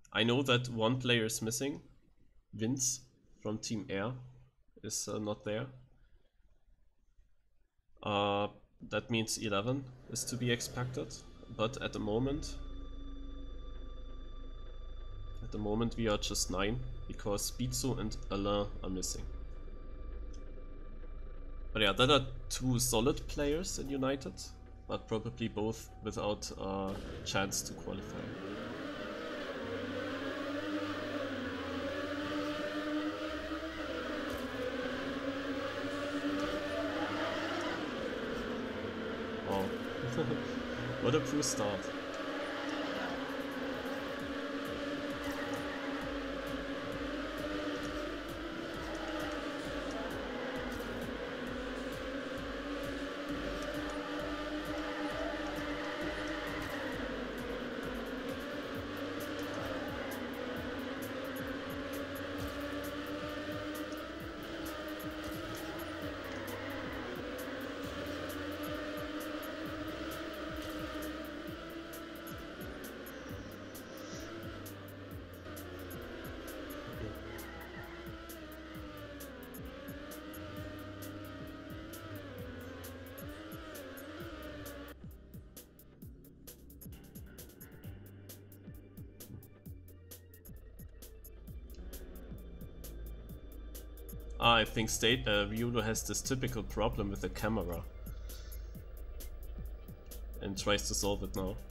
I know that one player is missing. Vince from Team Air is not there. That means 11 is to be expected, but at the moment we are just 9 because Bitsu and Alain are missing. But yeah, there are 2 solid players in United, but probably both without a chance to qualify. Oh, what a poor start. I think Ryudo has this typical problem with the camera and tries to solve it now.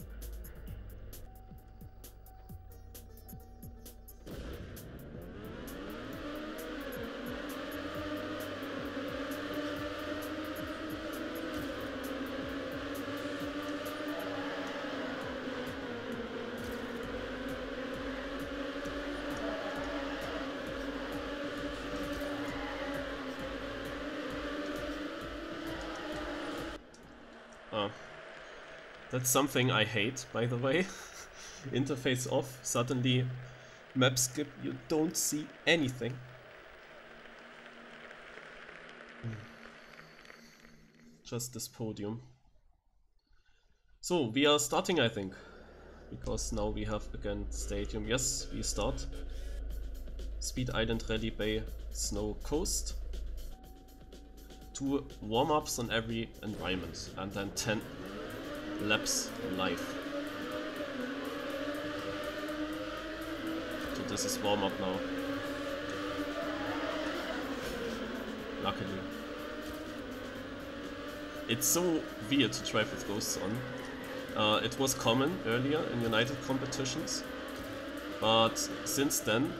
That's something I hate, by the way. Interface off, suddenly map skip, you don't see anything. Just this podium. So, we are starting, I think. Because now we have again stadium. Yes, we start. Speed Island, Rally Bay, Snow Coast. 2 warm-ups on every environment. And then 10 laps live. So this is warm-up now. Luckily. It's so weird to drive with ghosts on. It was common earlier in United competitions, but since then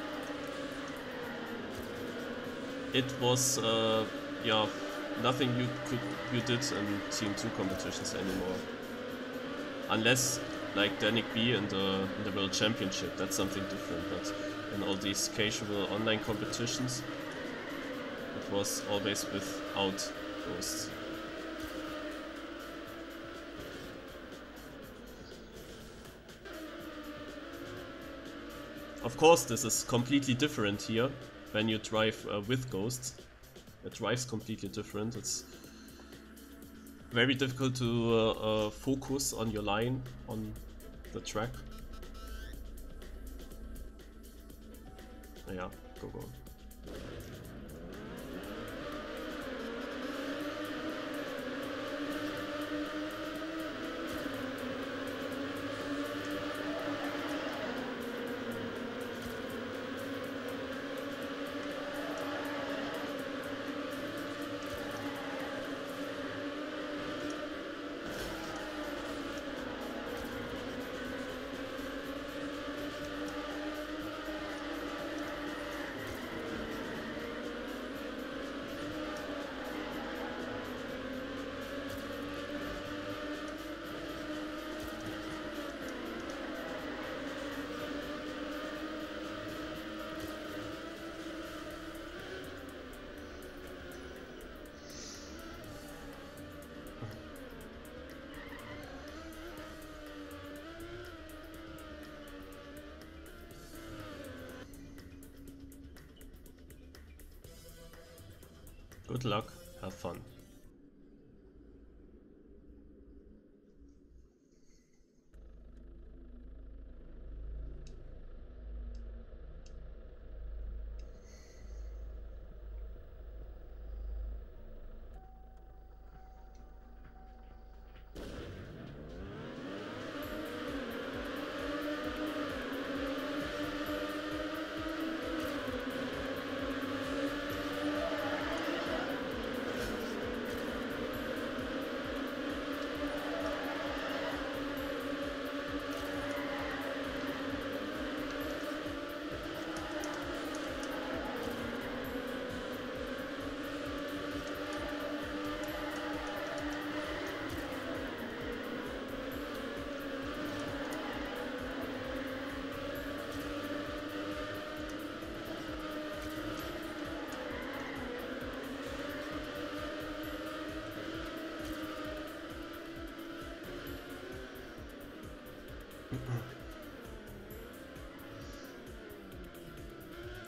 it was yeah, nothing you did in Team 2 competitions anymore. Unless like Danik B in the World Championship, that's something different, but in all these casual online competitions it was always without ghosts. Of course, this is completely different here when you drive with ghosts. It drives completely different. It's very difficult to focus on your line on the track. Yeah, go. Good luck, have fun.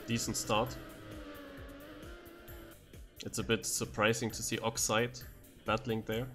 decent start. It's a bit surprising to see Oxide battling there.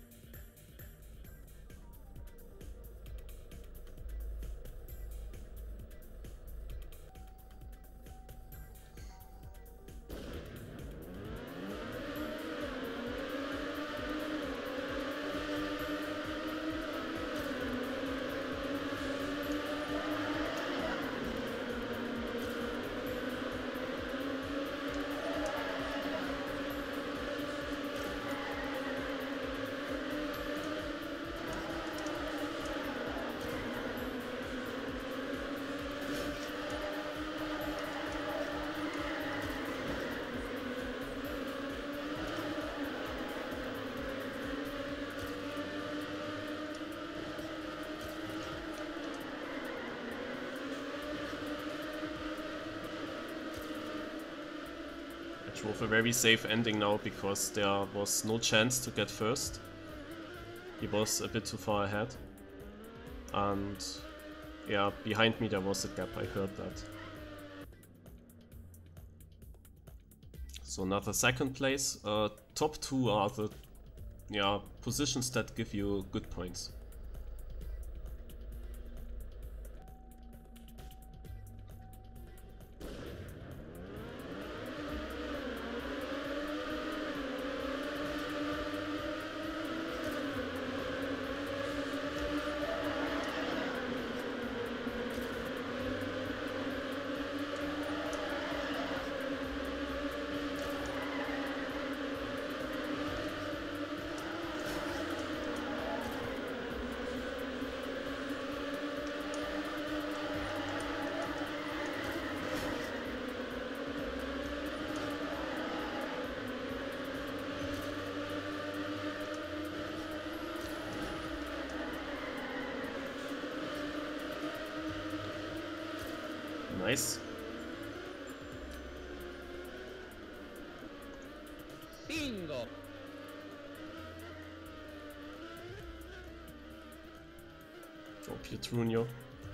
With a very safe ending now, because there was no chance to get first. He was a bit too far ahead. And yeah, behind me there was a gap, I heard that. So another second place. Top two are the positions that give you good points. Nice. Bingo. Oh, Pietrunio.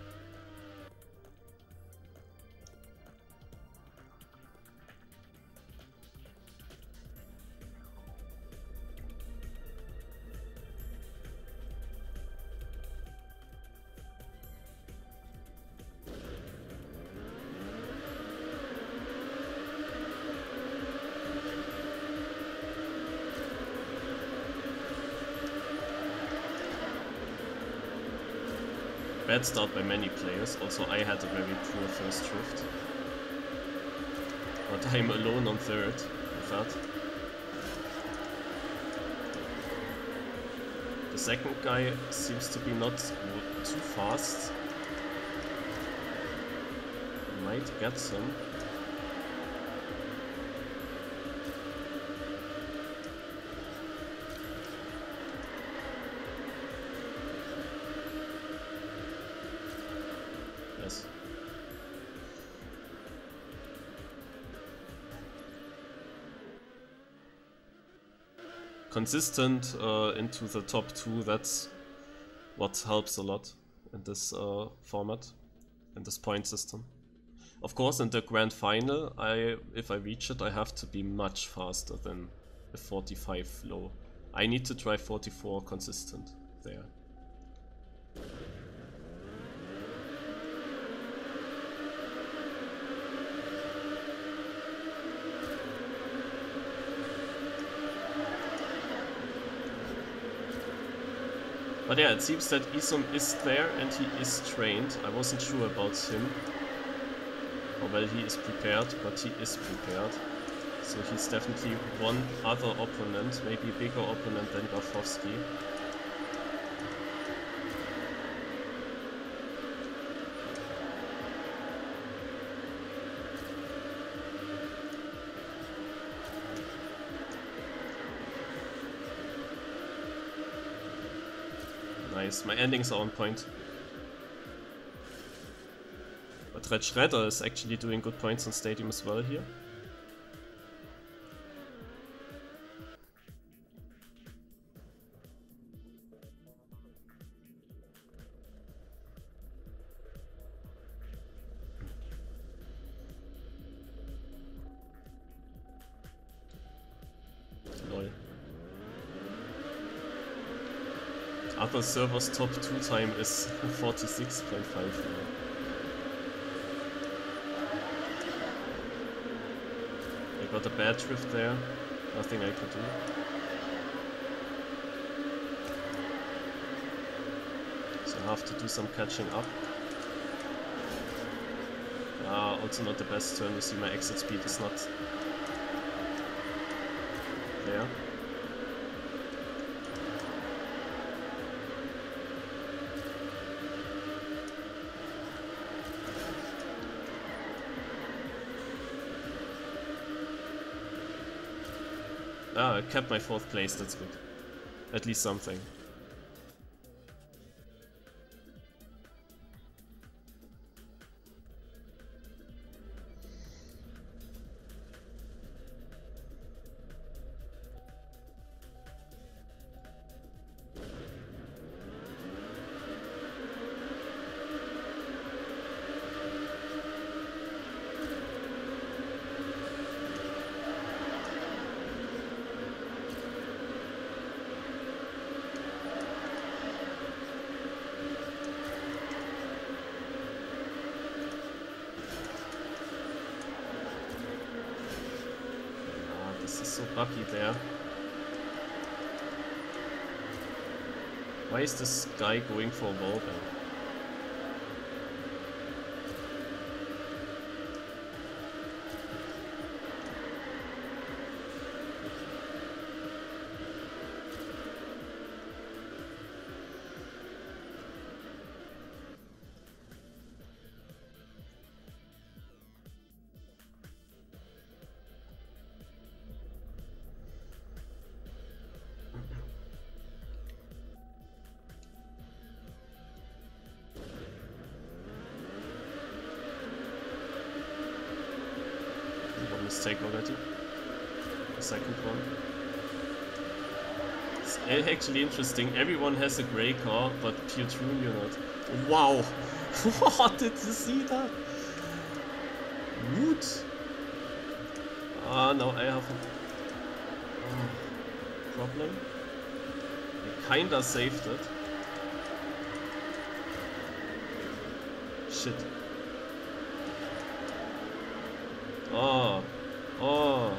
Bad start by many players. Also, I had a very poor first drift. But I'm alone on third with that. The second guy seems to be not too fast. Might get some. Yes. Consistent into the top two, that's what helps a lot in this format, in this point system. Of course, in the grand final, if I reach it, I have to be much faster than a 45 low. I need to drive 44 consistent there. But yeah, it seems that Isum is there and he is trained. I wasn't sure about him, how well he is prepared, but he is prepared. So he's definitely one other opponent, maybe a bigger opponent than Grafowski. Nice, my endings are on point. But Red Shredder is actually doing good points on Stadium as well here. other server's top 2 time is 46.5. I got a bad drift there, nothing I could do. So I have to do some catching up. Also not the best turn, you see my exit speed is not there. I kept my 4th place, that's good. At least something. So buggy there. Why is this guy going for a wallbang? Mistake already. The second one. It's actually interesting. Everyone has a grey car, but Pietrun you're not. Wow! What, did you see that? Wood? Ah, now I have a problem. I kinda saved it. Shit. Oh. Oh.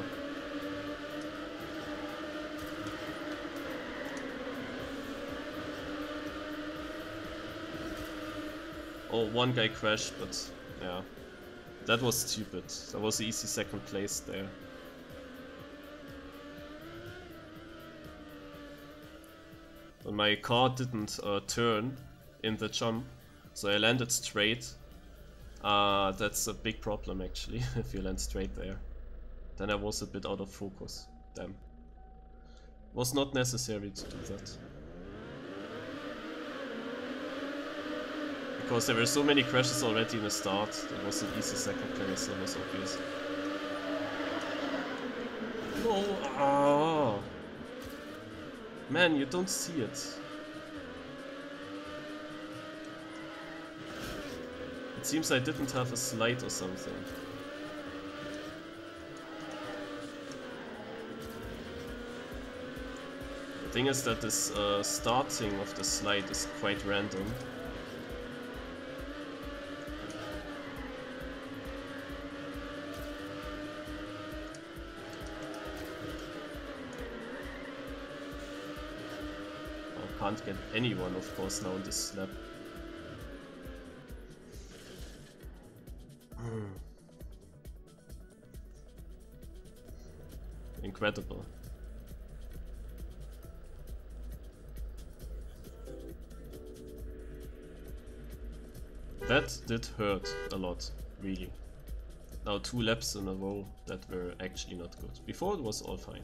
Oh, one guy crashed, but yeah. That was stupid. That was the easy 2nd place there. And my car didn't turn in the jump, so I landed straight. That's a big problem actually, if you land straight there. Then I was a bit out of focus. Damn. Was not necessary to do that. Because there were so many crashes already in the start, that was an easy 2nd place, that was obvious. No! Ah. Man, you don't see it. It seems I didn't have a slide or something. The thing is that this starting of the slide is quite random. I can't get anyone, of course, now in this lap. Incredible. That did hurt a lot, really. Now 2 laps in a row that were actually not good. Before it was all fine.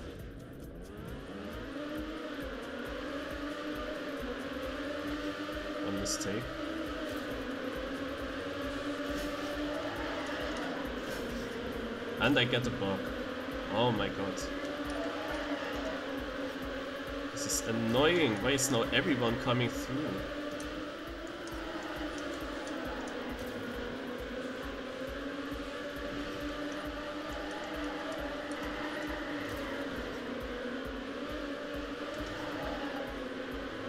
One mistake. And I get a block. Oh my god. This is annoying. Why is now everyone coming through?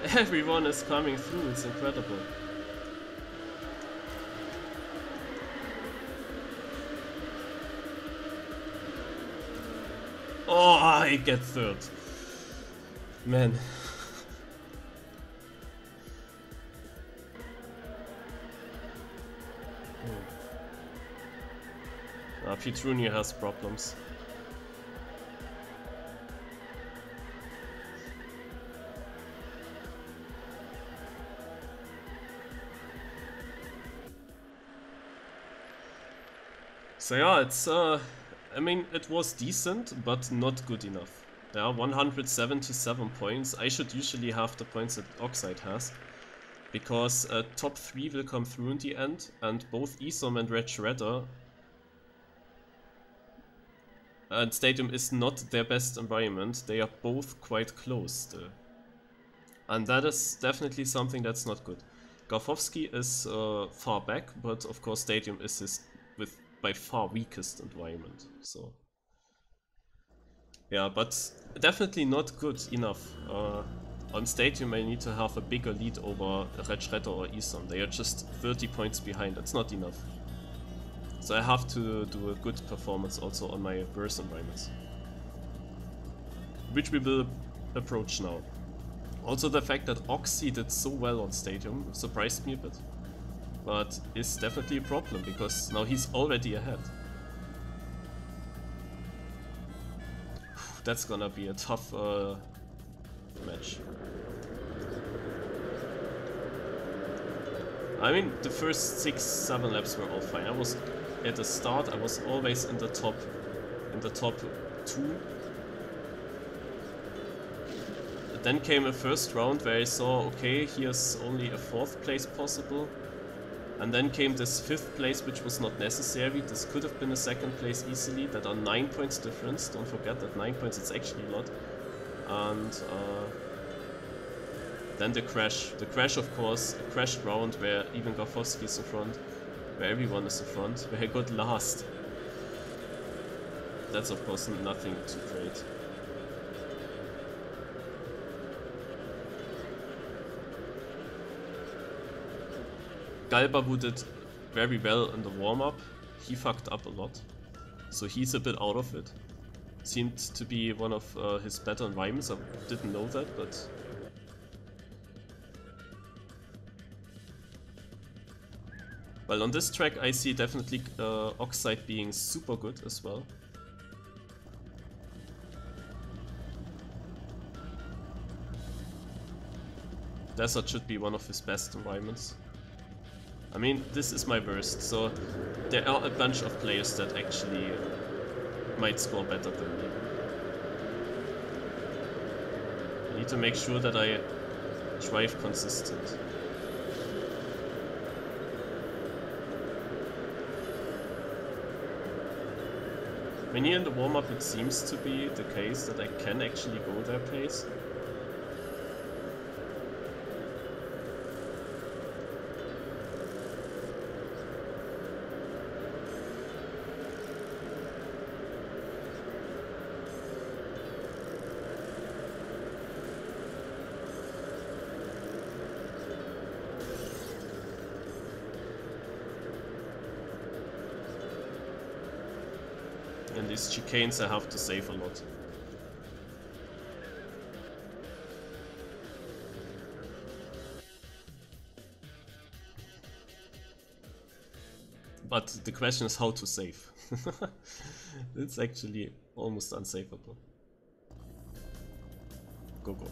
Everyone is coming through, it's incredible. Oh, I get third. Man. Petrunia has problems. So yeah, it's I mean, it was decent, but not good enough. Yeah, 177 points. I should usually have the points that Oxide has, because top 3 will come through in the end, and both Isom and Red Shredder and Stadium is not their best environment. They are both quite close still. And that is definitely something that's not good. Garfowski is far back, but of course Stadium is his with by far weakest environment. So yeah, but definitely not good enough. On Stadium I need to have a bigger lead over Red Shredder or Isom. They are just 30 points behind. That's not enough. So I have to do a good performance also on my burst environments, which we will approach now. Also the fact that Oxy did so well on Stadium surprised me a bit, but is definitely a problem because now he's already ahead. That's gonna be a tough match. I mean, the first 6-7 laps were all fine. I was at the start, I was always in the top 2. Then came a first round where I saw, okay, here's only a 4th place possible. And then came this 5th place, which was not necessary. This could have been a 2nd place easily. That are 9 points difference. Don't forget that 9 points, it's actually a lot. And then the crash. The crash, of course, a crashed round where even Garfowski is in front, where everyone is in front, where I got last. That's of course nothing too great. Galbabu did very well in the warm-up. He fucked up a lot, so he's a bit out of it. Seemed to be one of his better environments. I didn't know that, but well, on this track I see definitely Oxide being super good as well. Desert should be one of his best environments. I mean, this is my worst, so there are a bunch of players that actually might score better than me. I need to make sure that I drive consistent. I mean, here in the warm-up it seems to be the case that I can actually go their pace. In these chicanes I have to save a lot. But the question is how to save. It's actually almost unsavable. Go go.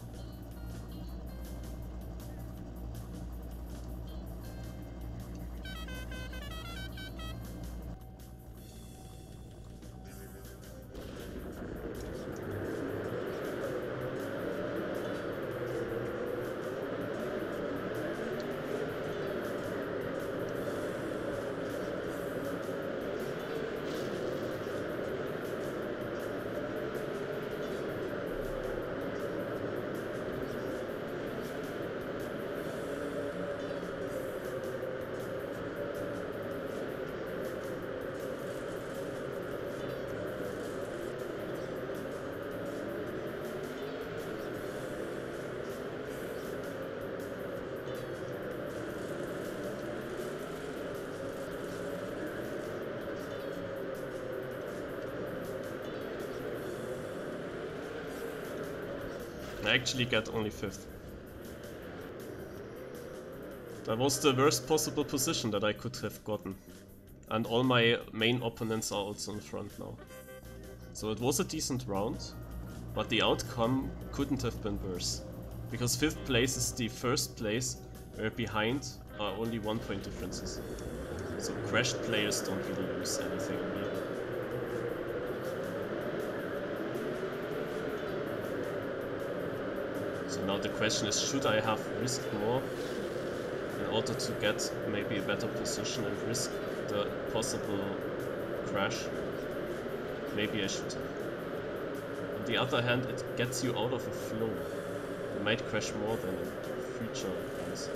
I actually get only 5th. That was the worst possible position that I could have gotten. And all my main opponents are also in front now. So it was a decent round, but the outcome couldn't have been worse. Because 5th place is the first place, where behind are only 1 point differences. So crashed players don't really lose anything here. So now the question is, should I have risked more in order to get maybe a better position and risk the possible crash? Maybe I should have. On the other hand, it gets you out of a flow. You might crash more than in future runs.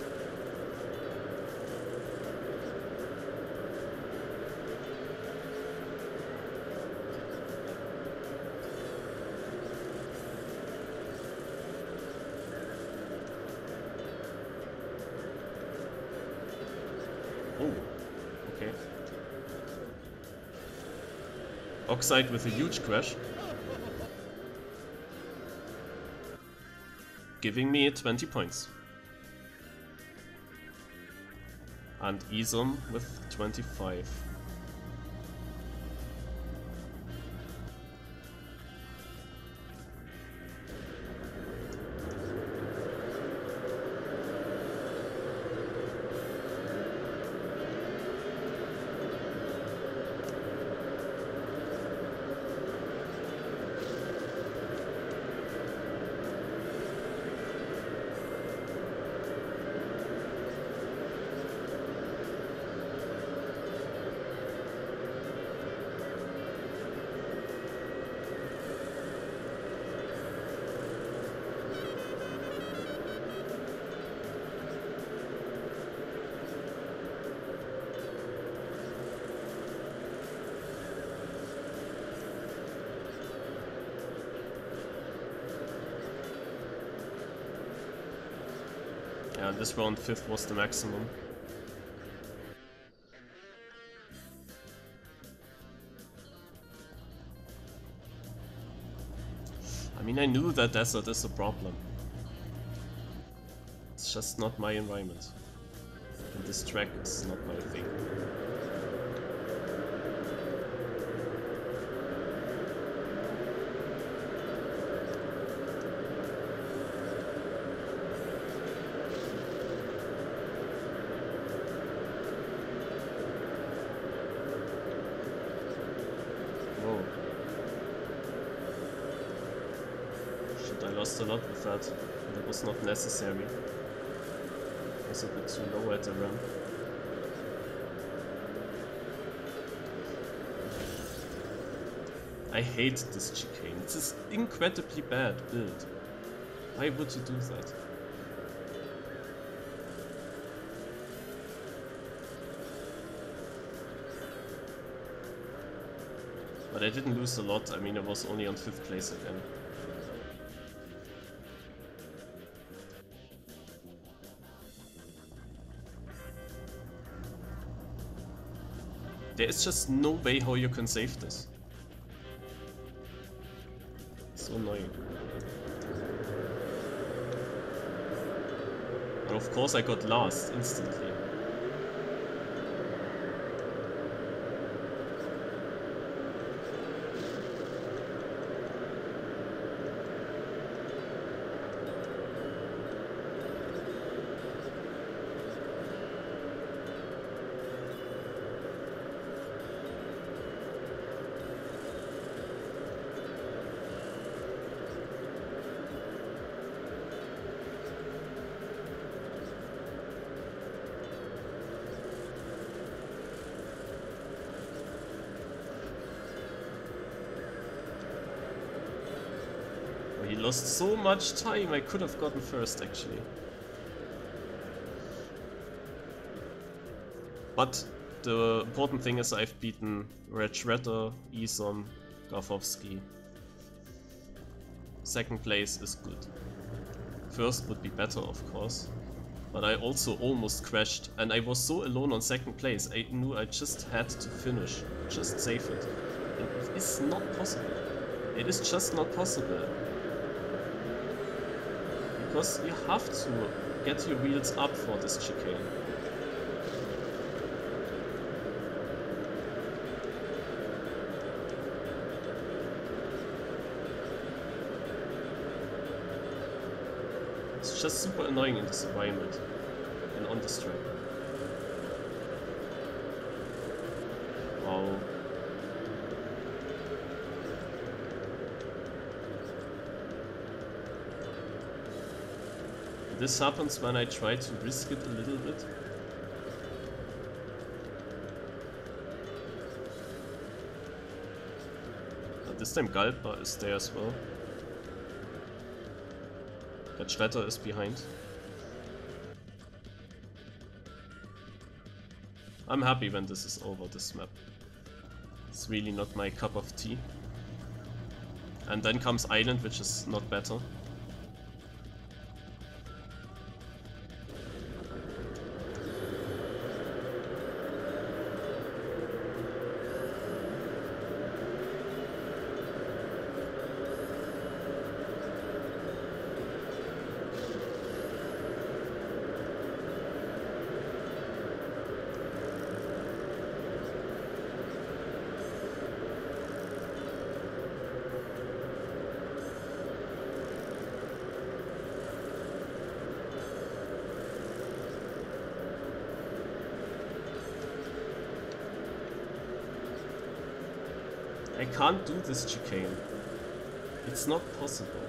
Oh, okay. Oxide with a huge crash. Giving me 20 points. And Isom with 25. Yeah, this round 5th was the maximum. I mean, I knew that desert is a problem. It's just not my environment. And this track is not my thing. A lot with that. That was not necessary. It was a bit too low at the rim. I hate this chicane. It's this incredibly bad build. Why would you do that? But I didn't lose a lot. I mean, I was only on 5th place again. There is just no way how you can save this. So annoying. And of course I got last instantly. He lost so much time, I could have gotten first actually. But the important thing is I've beaten Red Shredder, Isom, Grafowski. 2nd place is good. 1st would be better of course. But I also almost crashed and I was so alone on 2nd place. I knew I just had to finish, just save it. And it is not possible. It is just not possible. because you have to get your wheels up for this chicane. It's just super annoying in this environment and on this track. Wow. This happens when I try to risk it a little bit. But this time Galpa is there as well. That Shredder is behind. I'm happy when this is over, this map. It's really not my cup of tea. And then comes Island, which is not better. I can't do this chicane. It's not possible.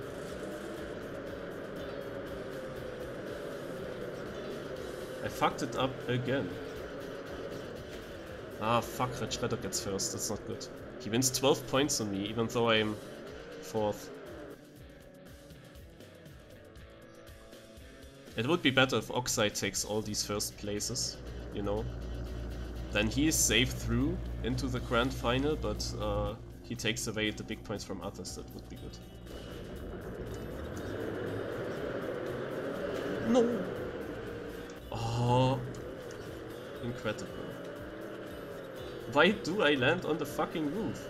I fucked it up again. Ah, fuck, Red Shredder gets first. That's not good. He wins 12 points on me, even though I'm 4th. It would be better if Oxide takes all these first places, you know. Then he is safe through into the grand final, but he takes away the big points from others. That would be good. No! Oh, incredible. Why do I land on the fucking roof?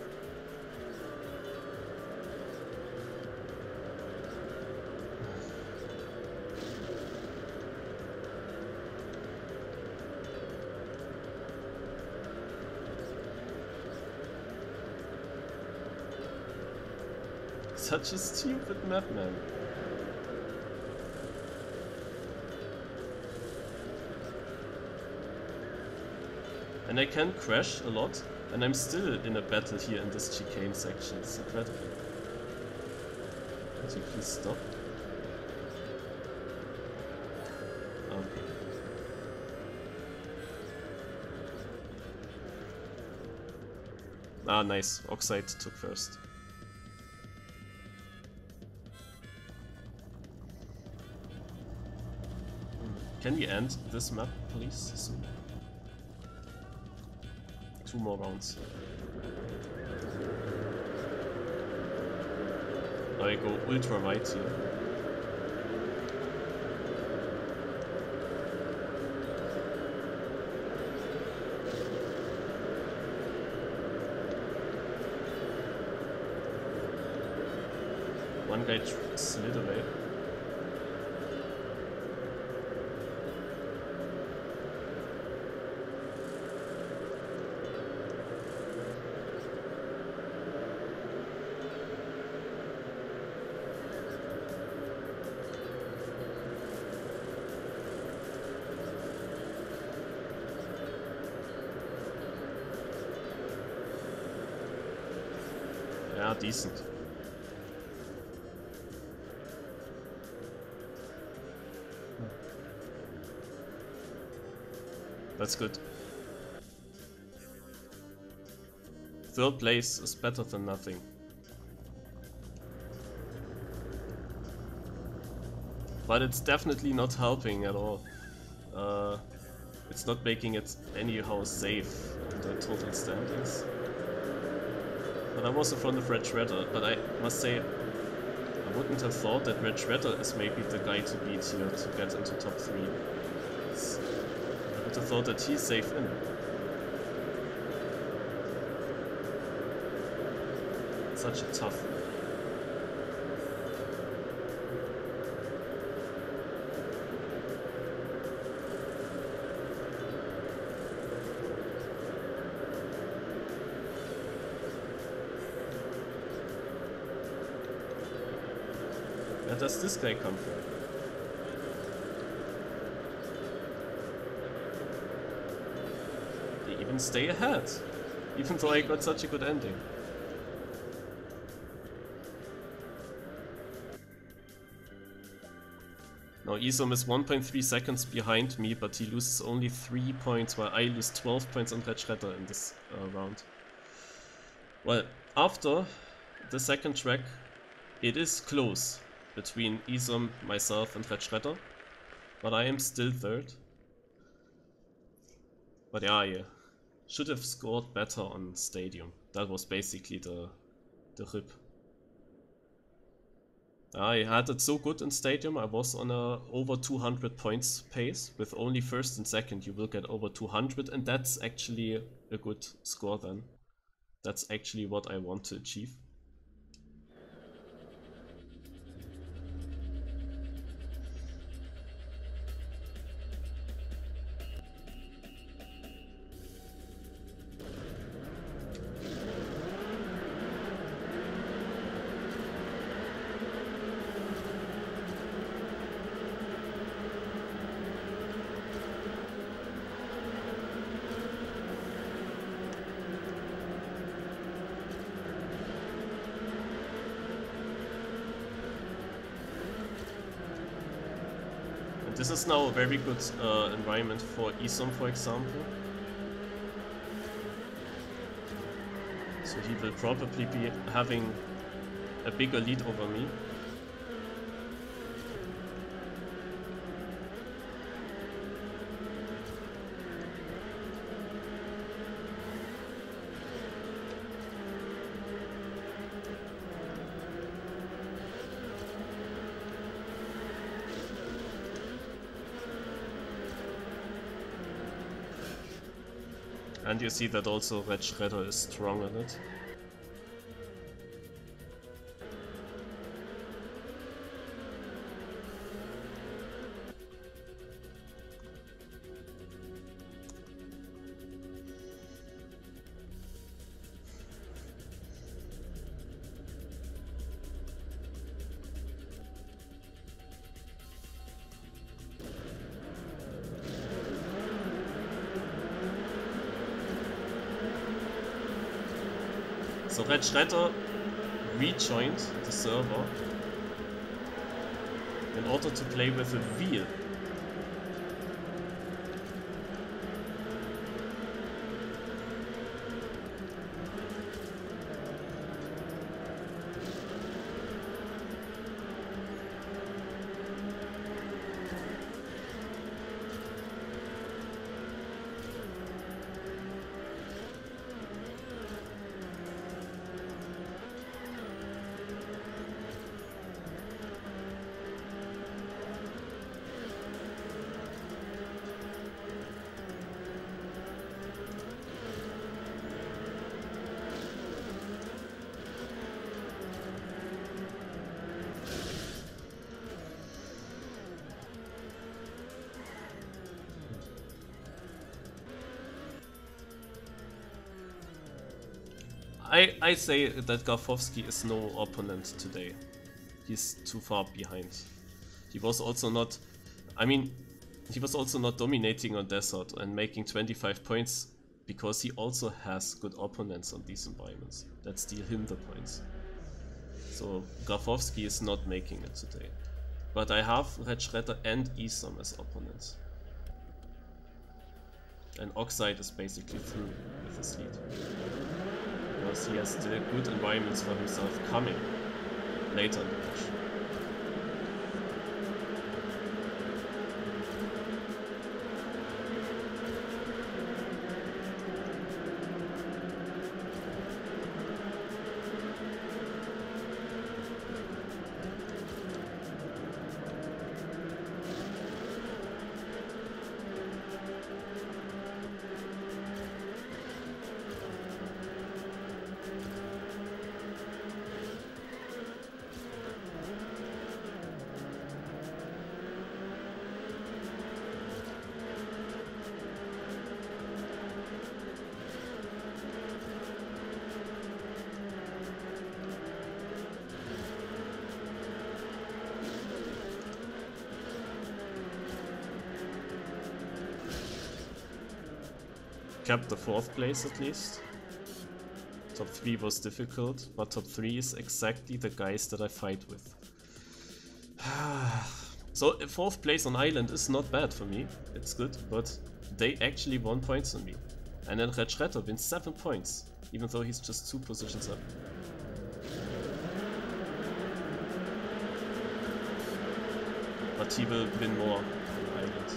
Such a stupid map, man. And I can crash a lot, and I'm still in a battle here in this chicane section. It's incredible. Could you please stop? Okay. Ah, nice. Oxide took first. Can we end this map, please, soon? 2 more rounds. I go ultra right here. One guy slid away. Yeah, decent. That's good. 3rd place is better than nothing. But it's definitely not helping at all. It's not making it anyhow safe in the total standings. But I was in front of Red Shredder, but I must say, I wouldn't have thought that Red Shredder is maybe the guy to beat here to get into top 3. I would have thought that he's safe in. Such a tough. Where does this guy come from? They even stay ahead, even though I got such a good ending. Now Isom is 1.3 seconds behind me, but he loses only 3 points, while I lose 12 points on Red Shredder in this round. Well, after the second track, it is close between Isom, myself and Red Shredder, but I am still third. But yeah, I should have scored better on Stadium. That was basically the rip. I had it so good in Stadium. I was on a over 200 points pace. With only first and second you will get over 200, and that's actually a good score then. That's actually what I want to achieve. This is now a very good environment for Isom, for example. So he will probably be having a bigger lead over me. And you see that also Red Shredder is strong on it. So Red Shredder rejoined the server in order to play with a wheel. I say that Grafowski is no opponent today. He's too far behind. He was also not... I mean, he was also not dominating on Desert and making 25 points because he also has good opponents on these environments that steal him the points. So Grafowski is not making it today. But I have Red Shredder and Isom as opponents. And Oxide is basically through with his lead. Because he has still good environments for himself coming later in the match. kept the 4th place at least. Top 3 was difficult, but top 3 is exactly the guys that I fight with. So 4th place on Island is not bad for me, it's good, but they actually won points on me. And then Red Shredder wins 7 points, even though he's just 2 positions up. But he will win more on Island.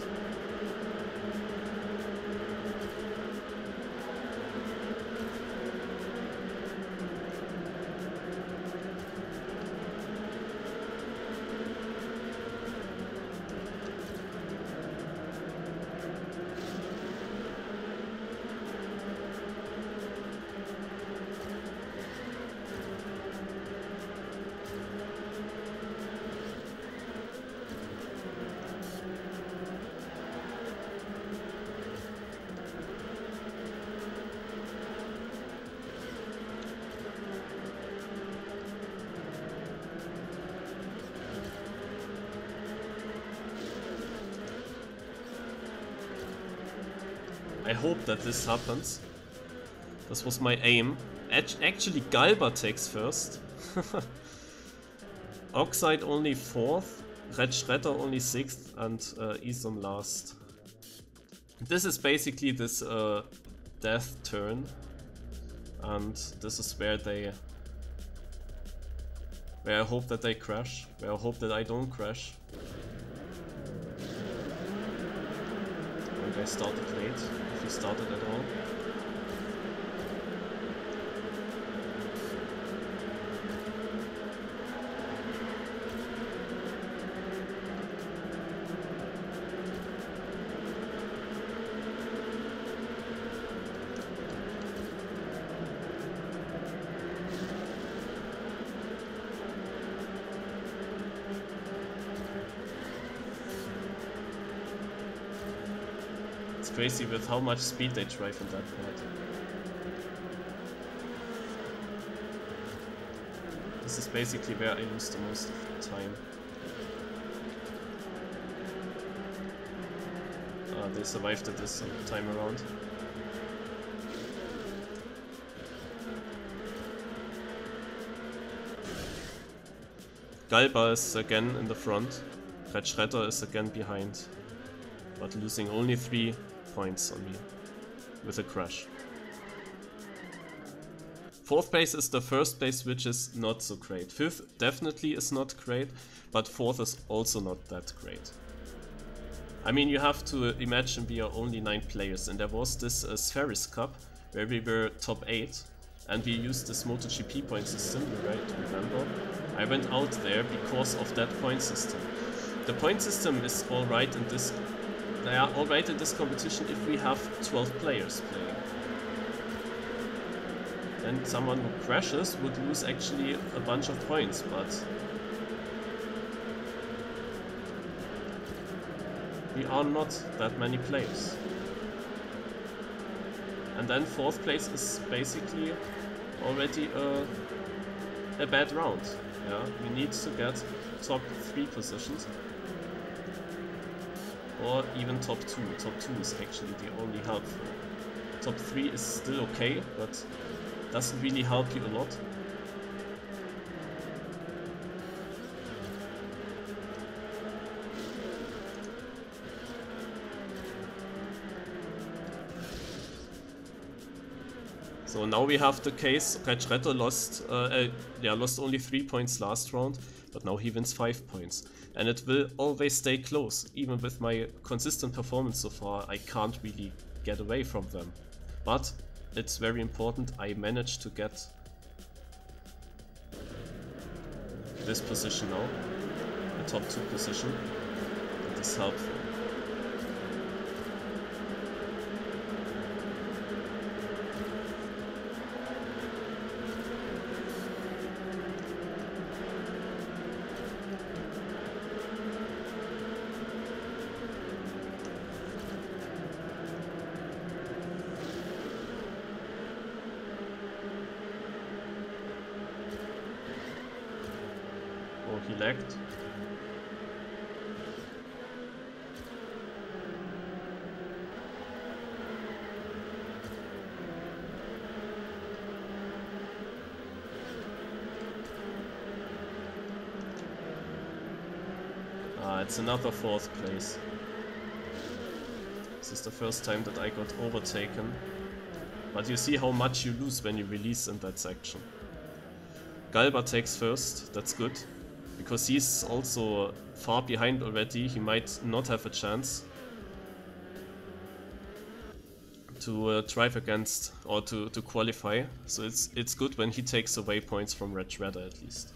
I hope that this happens. This was my aim. Actually, Galba takes first. Oxide only 4th, Red Shredder only 6th, and Isom last. This is basically this death turn, and this is where I hope that they crash, where I hope that I don't crash. I started late, if he started at all. Crazy with how much speed they drive in that part. This is basically where I lose the most of the time. They survived it this time around. Galba is again in the front. Red Shredder is again behind, but losing only 3 points on me with a crash. 4th place is the 1st place, which is not so great. 5th definitely is not great, but 4th is also not that great. I mean, you have to imagine we are only 9 players, and there was this Spheris Cup where we were top 8, and we used this MotoGP point system, right? Remember? I went out there because of that point system. The point system is alright in this. They are alright in this competition if we have 12 players playing. Then someone who crashes would lose actually a bunch of points, but we are not that many players. And then 4th place is basically already a bad round. Yeah, we need to get top 3 positions. Or even top 2. Top 2 is actually the only helpful. Top 3 is still okay, but doesn't really help you a lot. So now we have the case, Red Shredder lost only 3 points last round, but now he wins 5 points. And it will always stay close. Even with my consistent performance so far, I can't really get away from them. But it's very important I managed to get this position now, the top 2 position. That is helpful. He lagged. it's another 4th place. This is the first time that I got overtaken. But you see how much you lose when you release in that section. Galba takes first, that's good. Because he's also far behind already, he might not have a chance to drive against or to qualify. So it's good when he takes away points from Red Shredder at least.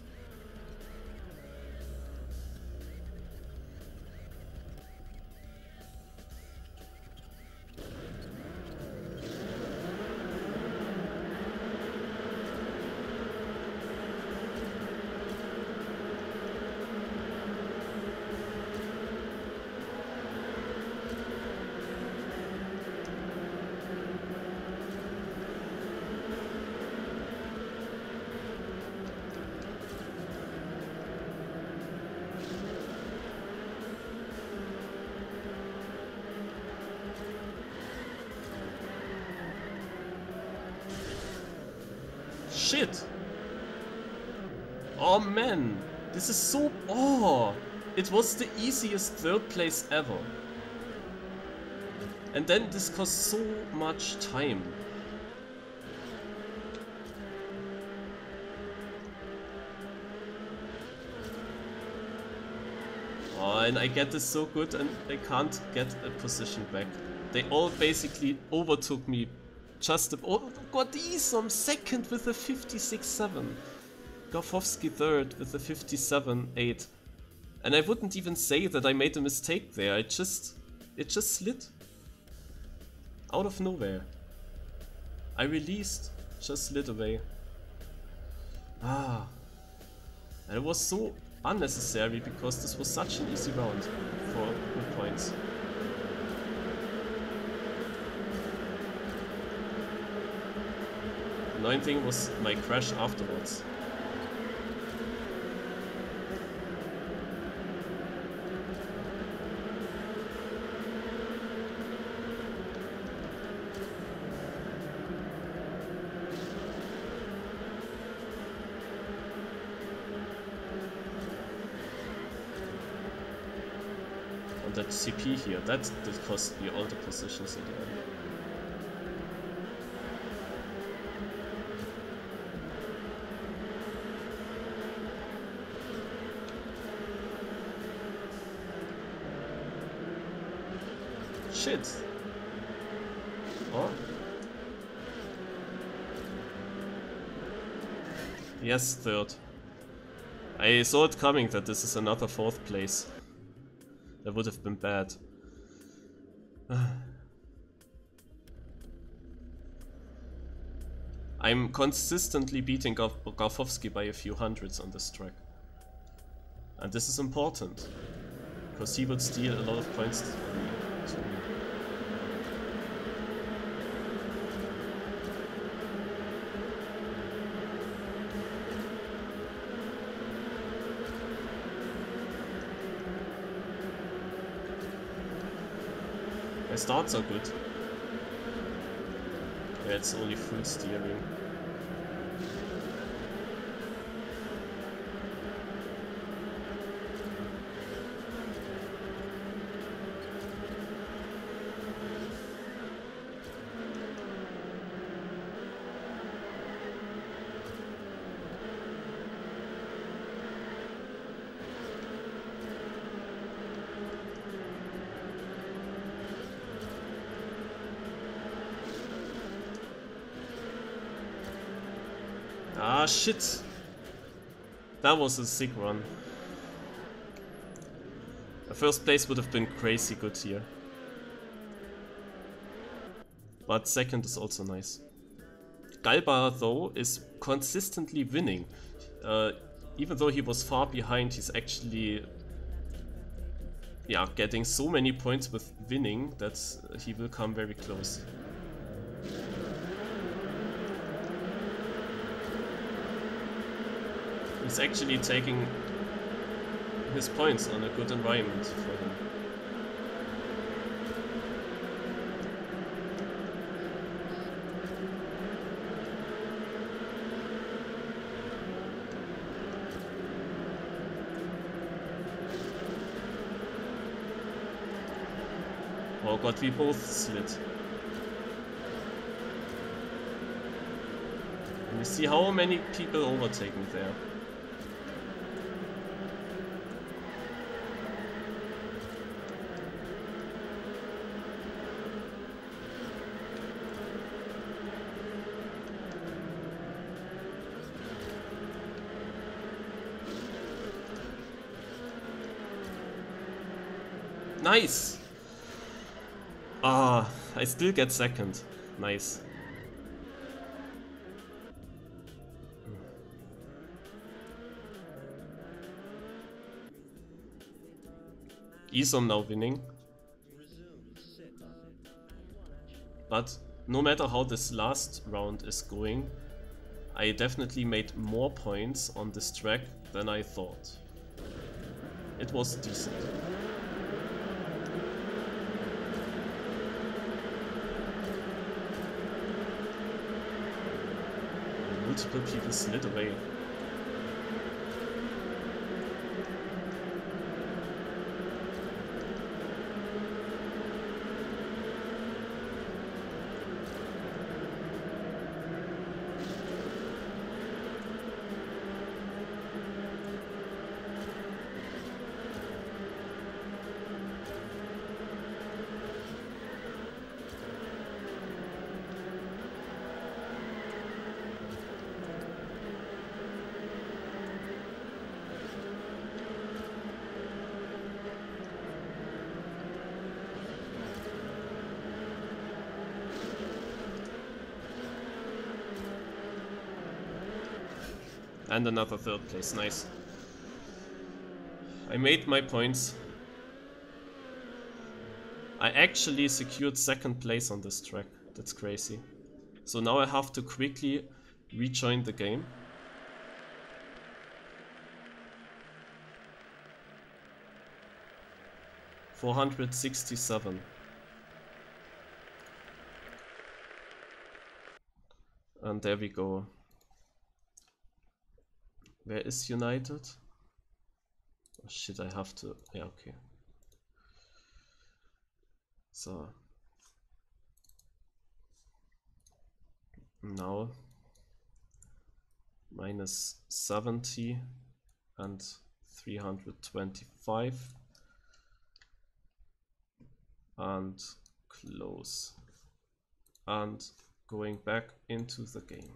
Shit! Oh man! This is so... Oh! It was the easiest 3rd place ever. And then this cost so much time. Oh, and I get this so good and I can't get a position back. They all basically overtook me. Just oh god, Isom 2nd with a 56.7. Garfowski 3rd with a 57.8. And I wouldn't even say that I made a mistake there. It just slid. Out of nowhere. I released, just slid away. Ah. And it was so unnecessary because this was such an easy round for good points. The annoying thing was my crash afterwards. And that CP here, that did cost me all the positions in the end. Shit! Oh. Yes, 3rd. I saw it coming that this is another 4th place. That would have been bad. I'm consistently beating Garfowski by a few hundreds on this track. And this is important, because he would steal a lot of points to me. My starts are good. Yeah, it's only full steering. Ah, shit! That was a sick run. A 1st place would have been crazy good here. But 2nd is also nice. Galba, though, is consistently winning. Even though he was far behind, he's actually getting so many points with winning that he will come very close. He's actually taking his points on a good environment for him. Oh god, we both slid. And you see how many people overtake me there. Nice! Ah, I still get second. Nice. Isom now winning. But no matter how this last round is going, I definitely made more points on this track than I thought. It was decent. Multiple people slid away. And another third place, nice. I made my points. I actually secured second place on this track. That's crazy. So now I have to quickly rejoin the game. $467. And there we go. Where is United? Oh shit, I have to... Yeah, okay. So. Now. Minus 70 and 325. And close. And going back into the game.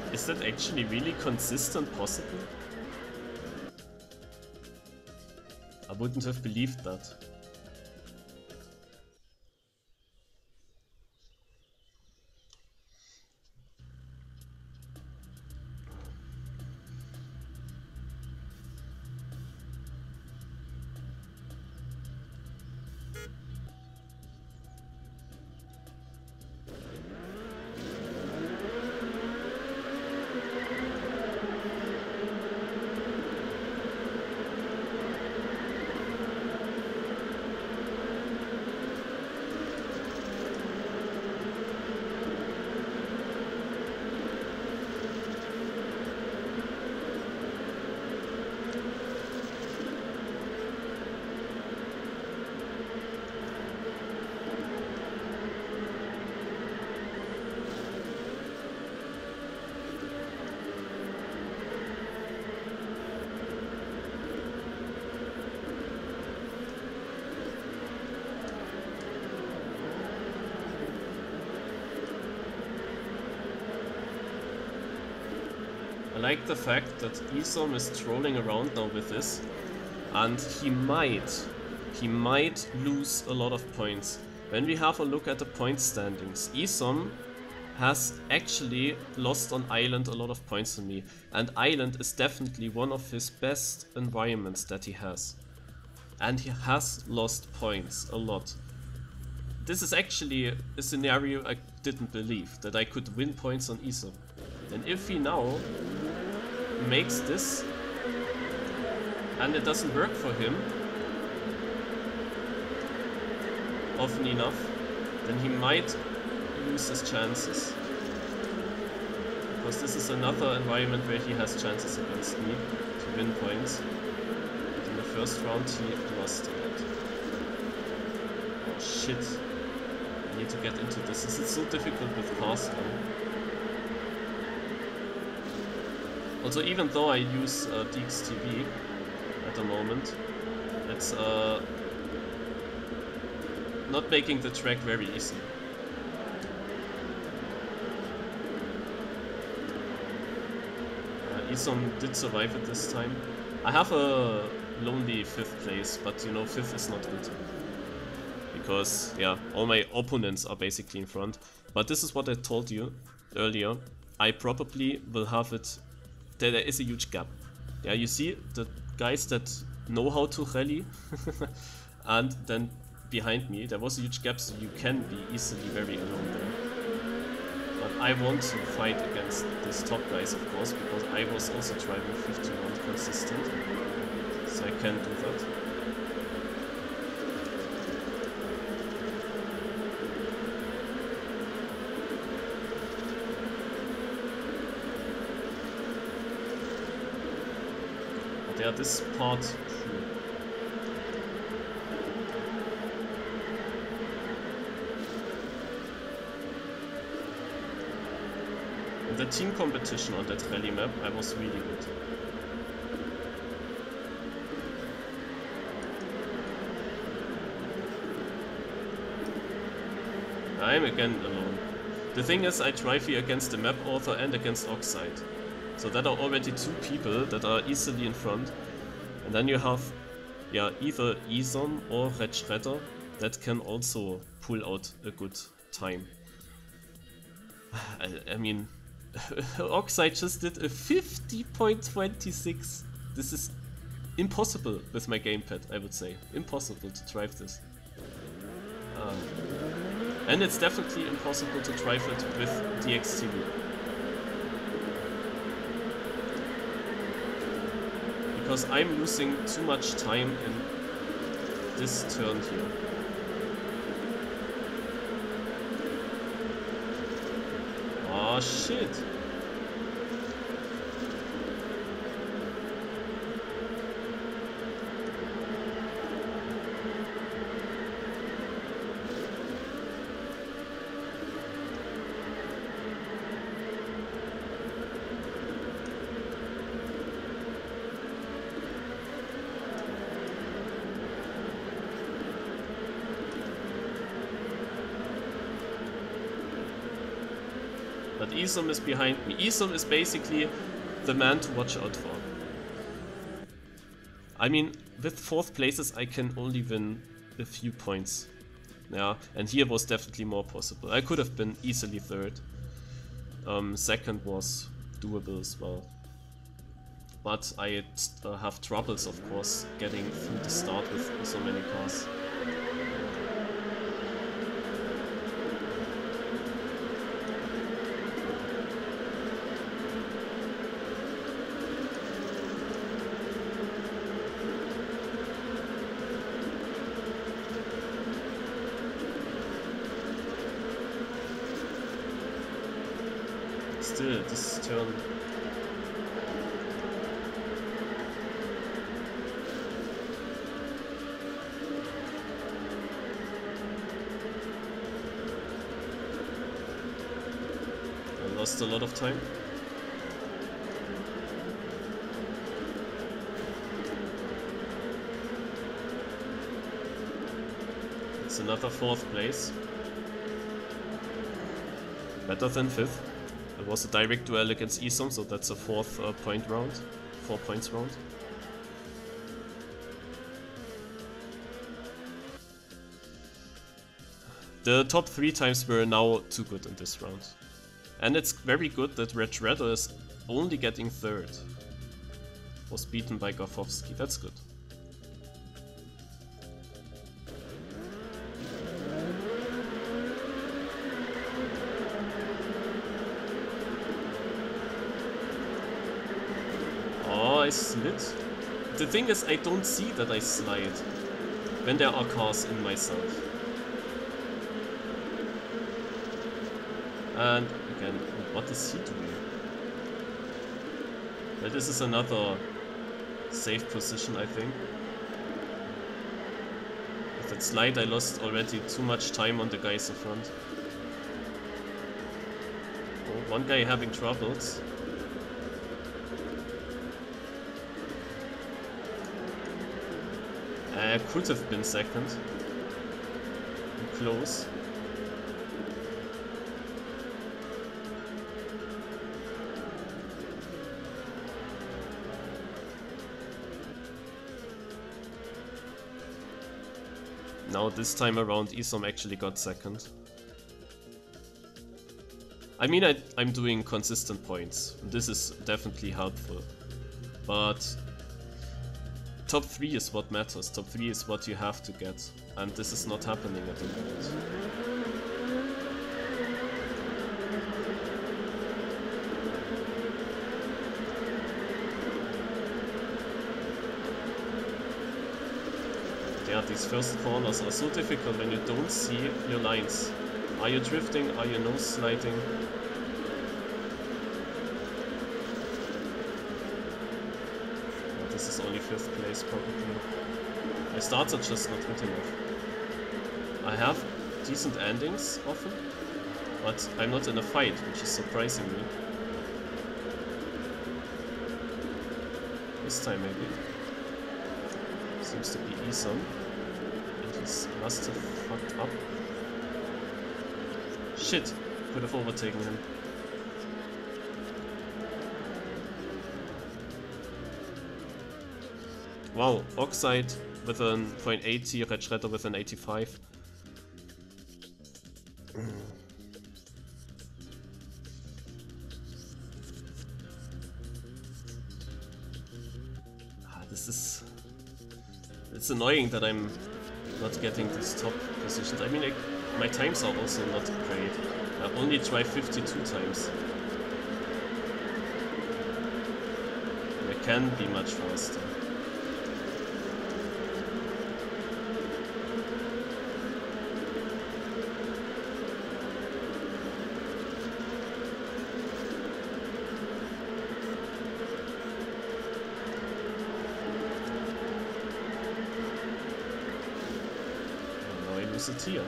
Is that actually really consistent possible? I wouldn't have believed that. I like the fact that Isom is trolling around now with this, and he might lose a lot of points. When we have a look at the point standings, Isom has actually lost on Island a lot of points to me, and Island is definitely one of his best environments that he has. And he has lost points a lot. This is actually a scenario I didn't believe, that I could win points on Isom. And if he now makes this and it doesn't work for him often enough, then he might lose his chances. Because this is another environment where he has chances against me to win points. But in the first round he lost it. Oh shit. I need to get into this. This is so difficult with cars now. Also, even though I use DXTV at the moment, it's not making the track very easy. Isom did survive it this time. I have a lonely 5th place, but you know, 5th is not good. Because, yeah, all my opponents are basically in front. But this is what I told you earlier. I probably will have it. There is a huge gap. Yeah, you see the guys that know how to rally, and then behind me there was a huge gap, so you can be easily very alone there. But I want to fight against these top guys, of course, because I was also driving 51 consistent, so I can do that. Yeah, this part. In the team competition on that rally map, I was really good. I'm again alone. The thing is, I drive here against the map author and against Oxide. So that are already 2 people that are easily in front. And then you have, yeah, either Isom or Red Shredder that can also pull out a good time. I mean, Oxide just did a 50.26. This is impossible with my gamepad, I would say. Impossible to drive this. And it's definitely impossible to drive it with DXTV. Because I'm losing too much time in this turn here. Oh shit! But Isom is behind me. Isom is basically the man to watch out for. I mean, with 4th places I can only win a few points. Yeah, and here was definitely more possible. I could have been easily 3rd. 2nd was doable as well. But I have troubles, of course, getting through the start with so many cars. Still, this turn. I lost a lot of time. It's another 4th place. Better than 5th. It was a direct duel against Isom, so that's a 4th point round. 4 points round. The top 3 times were now too good in this round. And it's very good that Red Shredder is only getting 3rd. Was beaten by Garfowski, that's good. Oh, I slid. The thing is, I don't see that I slide when there are cars in myself. And again, what is he doing? Well, this is another safe position, I think. With that slide, I lost already too much time on the guys in front. Oh, one guy having troubles. Could have been 2nd. Close. Now this time around Isom actually got 2nd. I mean, I'm doing consistent points. This is definitely helpful. But top 3 is what matters. Top 3 is what you have to get. And this is not happening at the moment. Yeah, these first corners are so difficult when you don't see your lines. Are you drifting? Are you nose sliding? Oh, this is only 5th place probably. My starts are just not good enough. I have decent endings often, but I'm not in a fight, which is surprising me. This time maybe. Seems to be Isom. And he must have fucked up. Shit! Could have overtaken him. Wow, Oxide with a 0.80, Red Shredder with an 85. This is... It's annoying that I'm not getting these top positions. I mean, my times are also not great. I only try 52 times. I can be much faster. It here.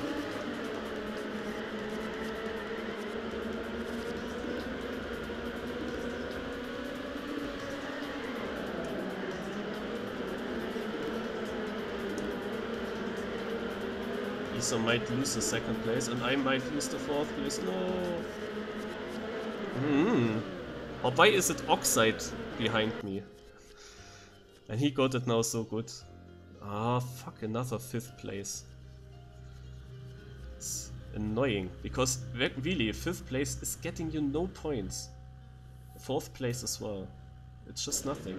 Isom might lose the 2nd place and I might lose the 4th place. No! Or why is it Oxide behind me? And he got it now so good. Ah, fuck, another 5th place. It's annoying, because really, 5th place is getting you no points. 4th place as well. It's just nothing.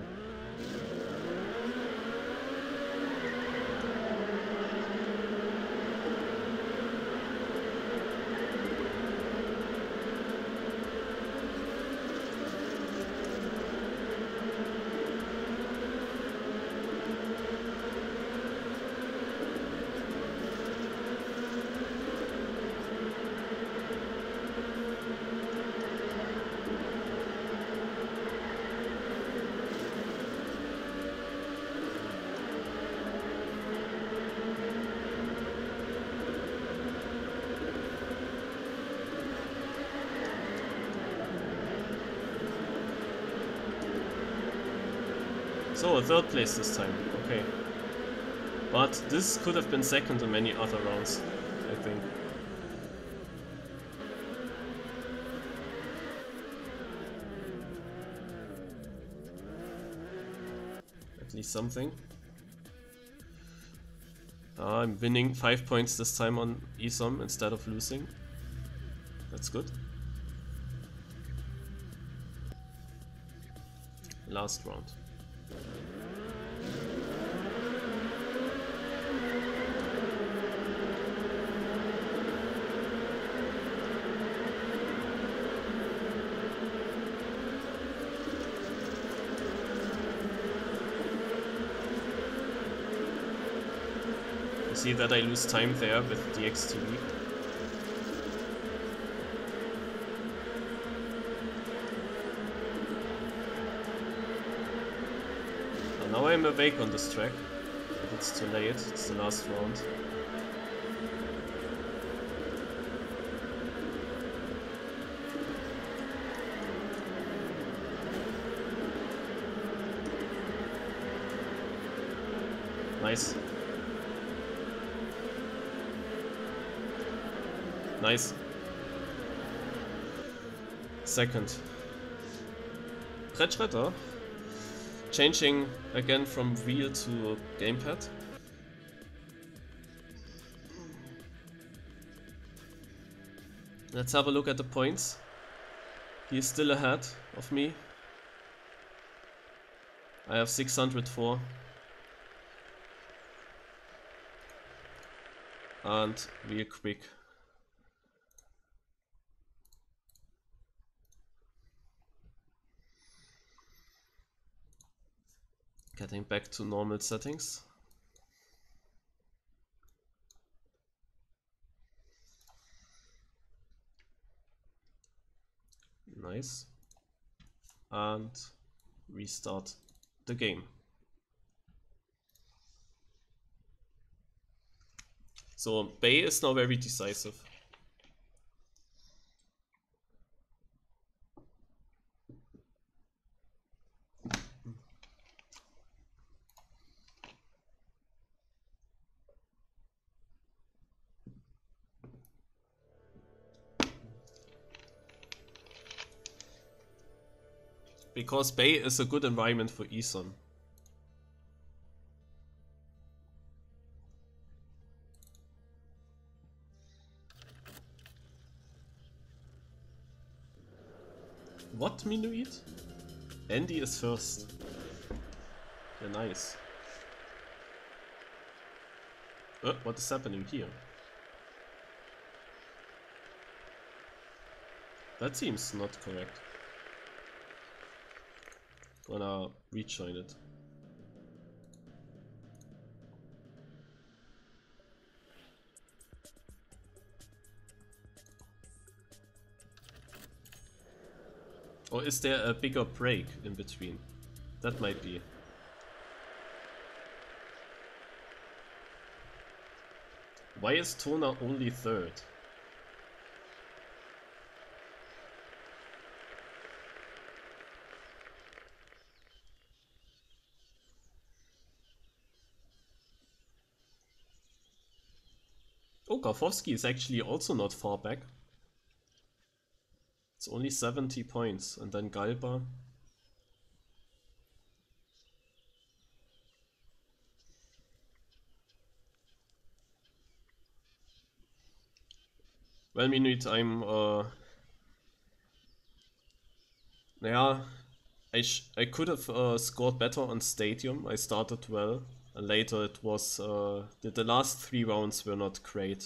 So, a 3rd place this time, okay. But this could have been 2nd in many other rounds, I think. At least something. I'm winning 5 points this time on ESOM instead of losing. That's good. Last round. See that I lose time there with DXTV. And now I'm awake on this track, but it's too late, it's the last round. Nice. Nice. 2nd. Brettschredder. Changing again from wheel to gamepad. Let's have a look at the points. He is still ahead of me. I have 604. And real quick. Getting back to normal settings. Nice. And restart the game. So Bay is now very decisive. Because Bay is a good environment for ESOM. What Minuit? Andy is first. Yeah, nice. What is happening here? That seems not correct. Gonna rejoin it. Or is there a bigger break in between? That might be. Why is Tona only 3rd? Oh, Karfowski is actually also not far back. It's only 70 points, and then Galba. Well, Minute, yeah, I could have scored better on Stadium. I started well, and later it was the last 3 rounds were not great,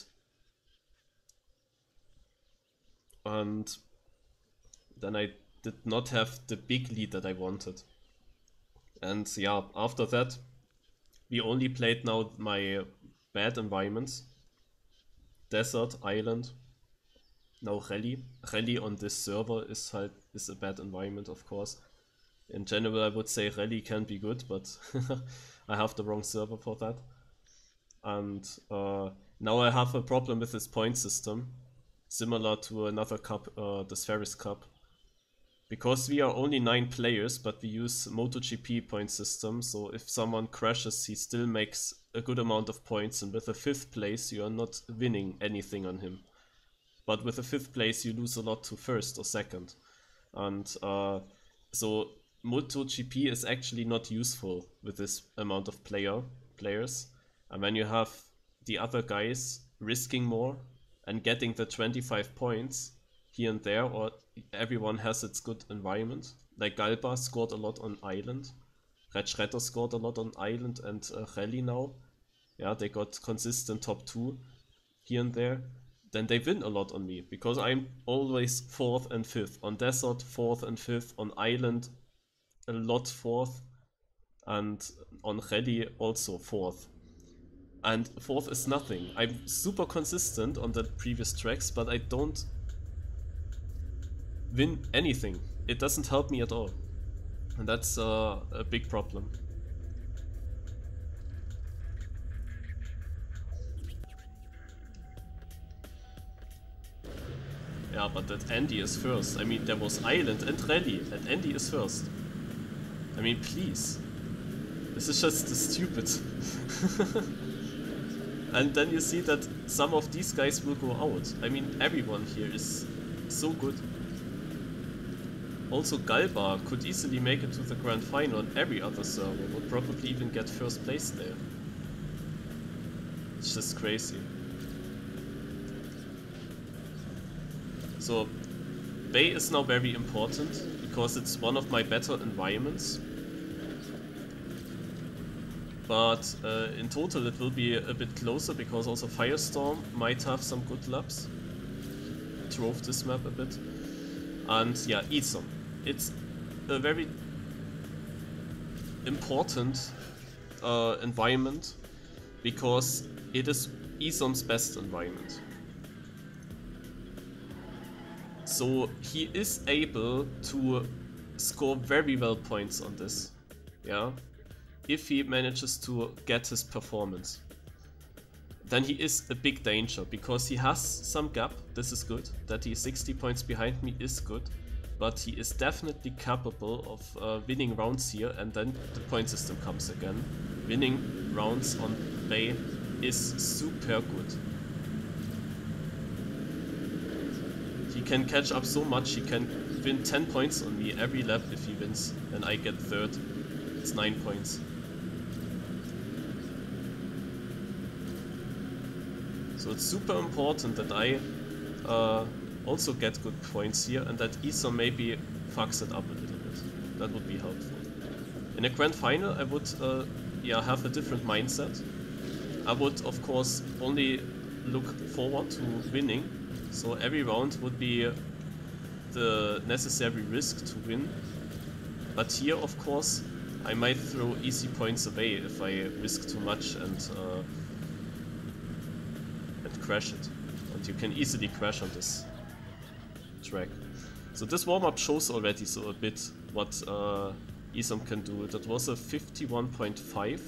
and then I did not have the big lead that I wanted. And yeah, after that, we only played now my bad environments. Desert, Island, now Rally. Rally on this server is a bad environment, of course. In general, I would say Rally can be good, but I have the wrong server for that. And now I have a problem with this point system, similar to another cup, the Spheris Cup. Because we are only 9 players, but we use MotoGP point system, so if someone crashes, he still makes a good amount of points, and with a 5th place, you are not winning anything on him. But with a 5th place, you lose a lot to 1st or 2nd. And so MotoGP is actually not useful with this amount of players. And when you have the other guys risking more and getting the 25 points here and there, or everyone has its good environment. Like Galba scored a lot on Island, Red Shredder scored a lot on Island, and Rally now. Yeah, they got consistent top 2 here and there. Then they win a lot on me, because I'm always 4th and 5th. On Desert, 4th and 5th. On Island, a lot 4th. And on Rally, also 4th. And 4th is nothing. I'm super consistent on the previous tracks, but I don't win anything. It doesn't help me at all. And that's a big problem. Yeah, but that Andy is first. I mean, there was Island and Rally, and Andy is first. I mean, please. This is just stupid. And then you see that some of these guys will go out. I mean, everyone here is so good. Also, Galba could easily make it to the grand final on every other server, would probably even get 1st place there. It's just crazy. So, Bay is now very important, because it's one of my better environments. But in total it will be a bit closer, because also Firestorm might have some good laps. Drove this map a bit. And yeah, Isom. It's a very important environment, because it is Isom's best environment. So he is able to score very well points on this, yeah, if he manages to get his performance. Then he is a big danger, because he has some gap. This is good. That he is 60 points behind me is good. But he is definitely capable of winning rounds here, and then the point system comes again. Winning rounds on Bay is super good. He can catch up so much, he can win 10 points on me every lap if he wins, and I get 3rd. It's 9 points. So it's super important that I also get good points here, and that Isom maybe fucks it up a little bit. That would be helpful. In a grand final I would yeah, have a different mindset. I would of course only look forward to winning, so every round would be the necessary risk to win. But here of course I might throw easy points away if I risk too much and crash it. And you can easily crash on this track. So this warm-up shows already so a bit what Isom can do. That was a 51.5.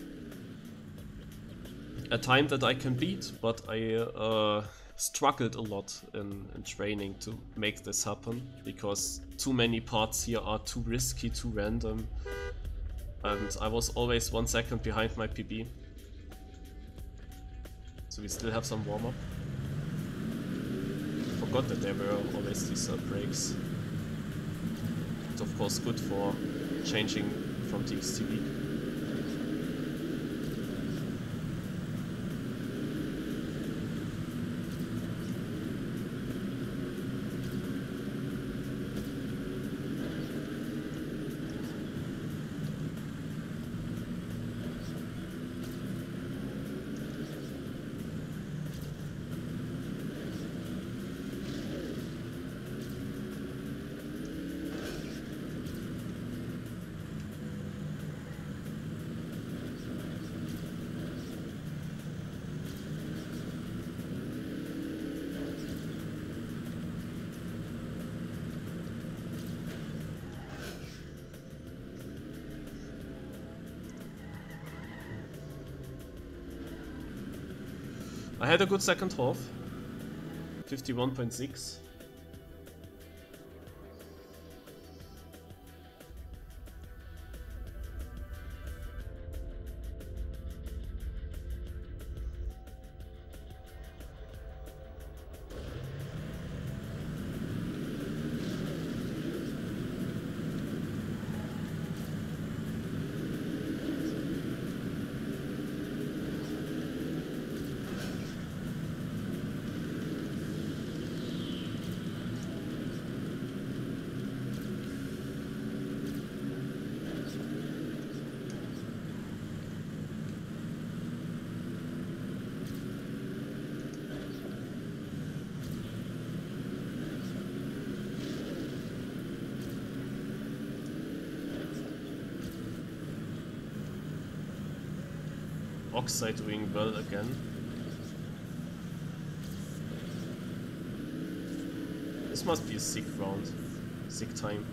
A time that I can beat, but I struggled a lot in training to make this happen, because too many parts here are too risky, too random, and I was always 1 second behind my PB. So we still have some warm-up. For forgot that there were always these breaks. It's of course good for changing from TXT League. I had a good second half, 51.6. Oxide doing well again. This must be a sick round. Sick time.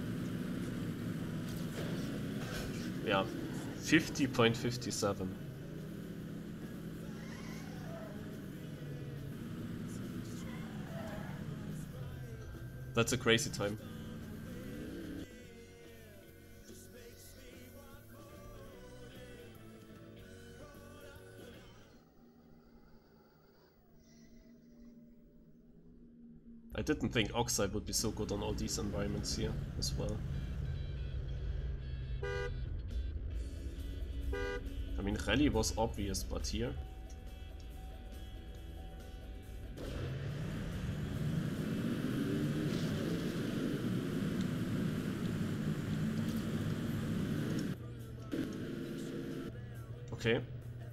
Yeah. 50.57. That's a crazy time. I didn't think Oxide would be so good on all these environments here as well. I mean, Rally was obvious, but here... Okay.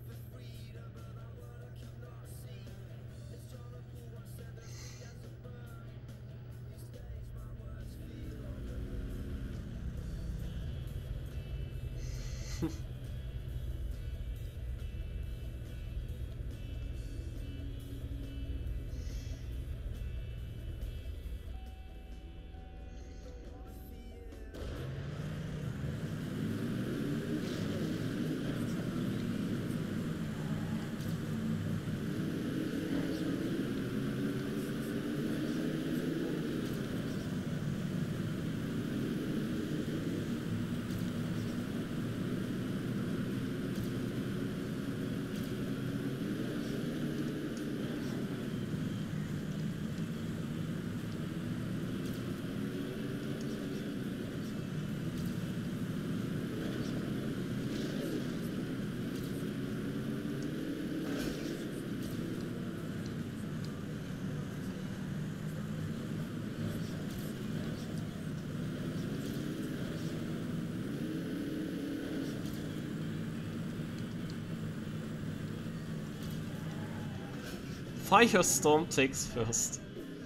Firestorm takes first.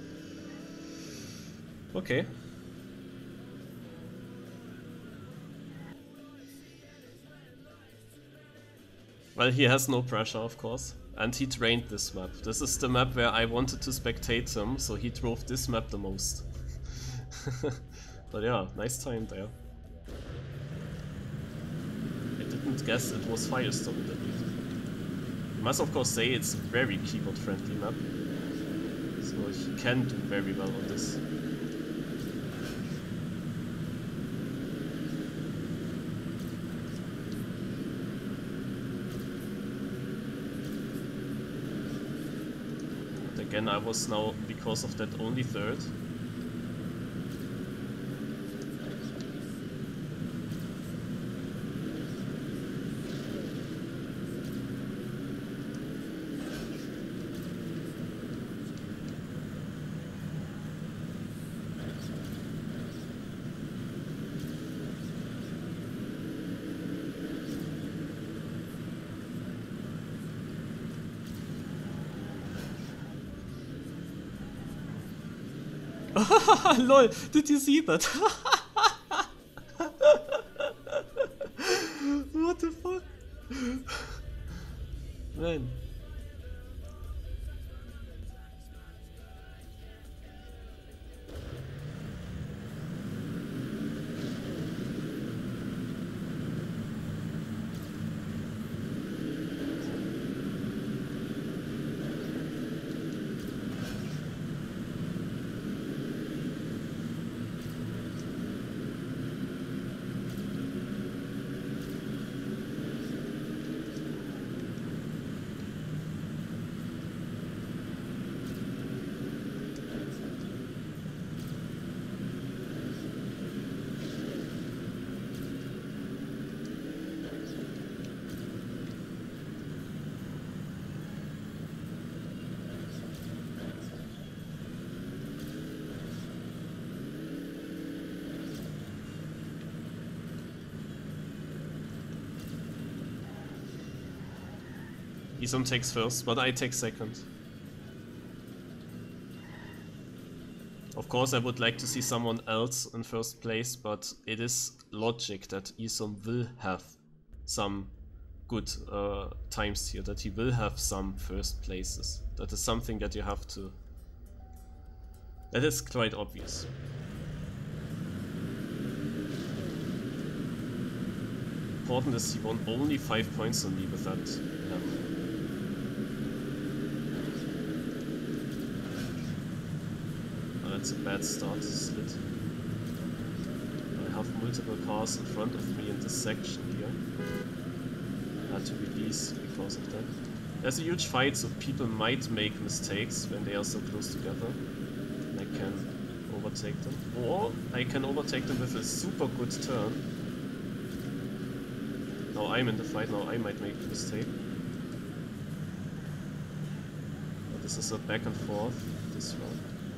Okay. Well, he has no pressure, of course. And he trained this map. This is the map where I wanted to spectate him, so he drove this map the most. But yeah, nice time there. I didn't guess it was Firestorm in the lead. I must of course say it's a very keyboard friendly map, so he can do very well on this. Again, I was now, because of that, only third. Lol, did you see that? What the fuck? Man. Isom takes first, but I take second. Of course I would like to see someone else in first place, but it is logic that Isom will have some good times here, that he will have some first places. That is something that you have to... That is quite obvious. Important is he won only 5 points on me with that lap. It's a bad start, Slit. I have multiple cars in front of me in this section here. I had to release because of that. There's a huge fight, so people might make mistakes when they are so close together. And I can overtake them. Or I can overtake them with a super good turn. Now I'm in the fight, now I might make a mistake. But this is a back and forth this round.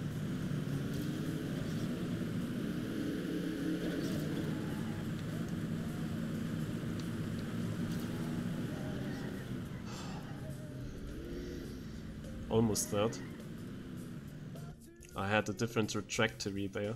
Almost third. I had a different trajectory there.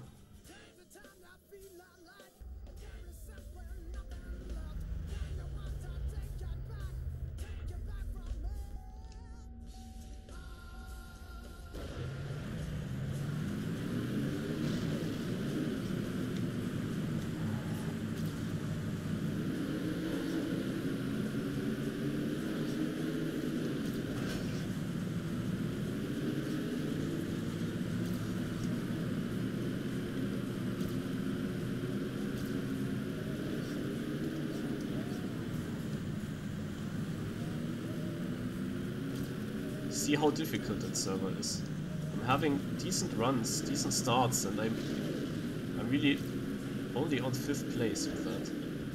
See how difficult that server is. I'm having decent runs, decent starts, and I'm really only on 5th place with that.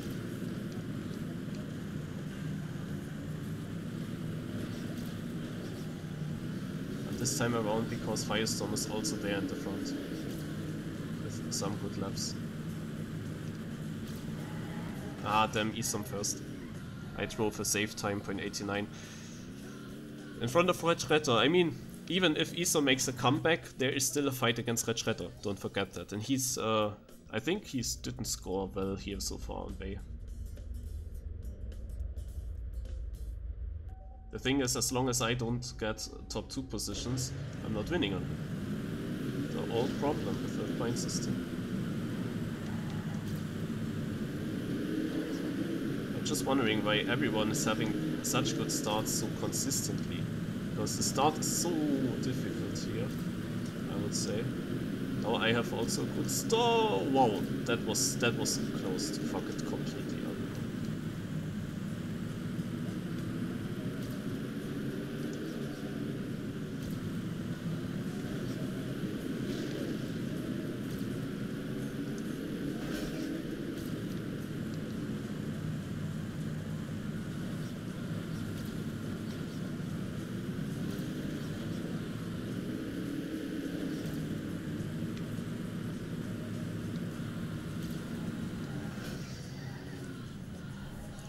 And this time around, because Firestorm is also there in the front with some good laps. Ah, damn, Isom first. I drove a safe time, 0.89. In front of Red Shredder. I mean, even if Isom makes a comeback, there is still a fight against Red Shredder. Don't forget that. And he's, I think he didn't score well here so far on Bay. The thing is, as long as I don't get top 2 positions, I'm not winning on him. The old problem with the point system. I'm just wondering why everyone is having such good starts so consistently. Because the start is so difficult here, I would say. Now I have also a good start. Wow, that was close to fuck it completely up.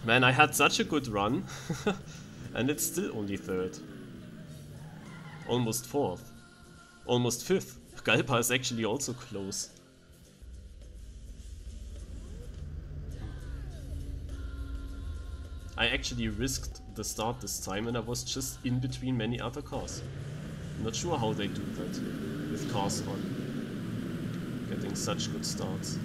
Man, I had such a good run, and it's still only third. Almost fourth. Almost fifth. Galpa is actually also close. I actually risked the start this time and I was just in between many other cars. I'm not sure how they do that with cars on. Getting such good starts.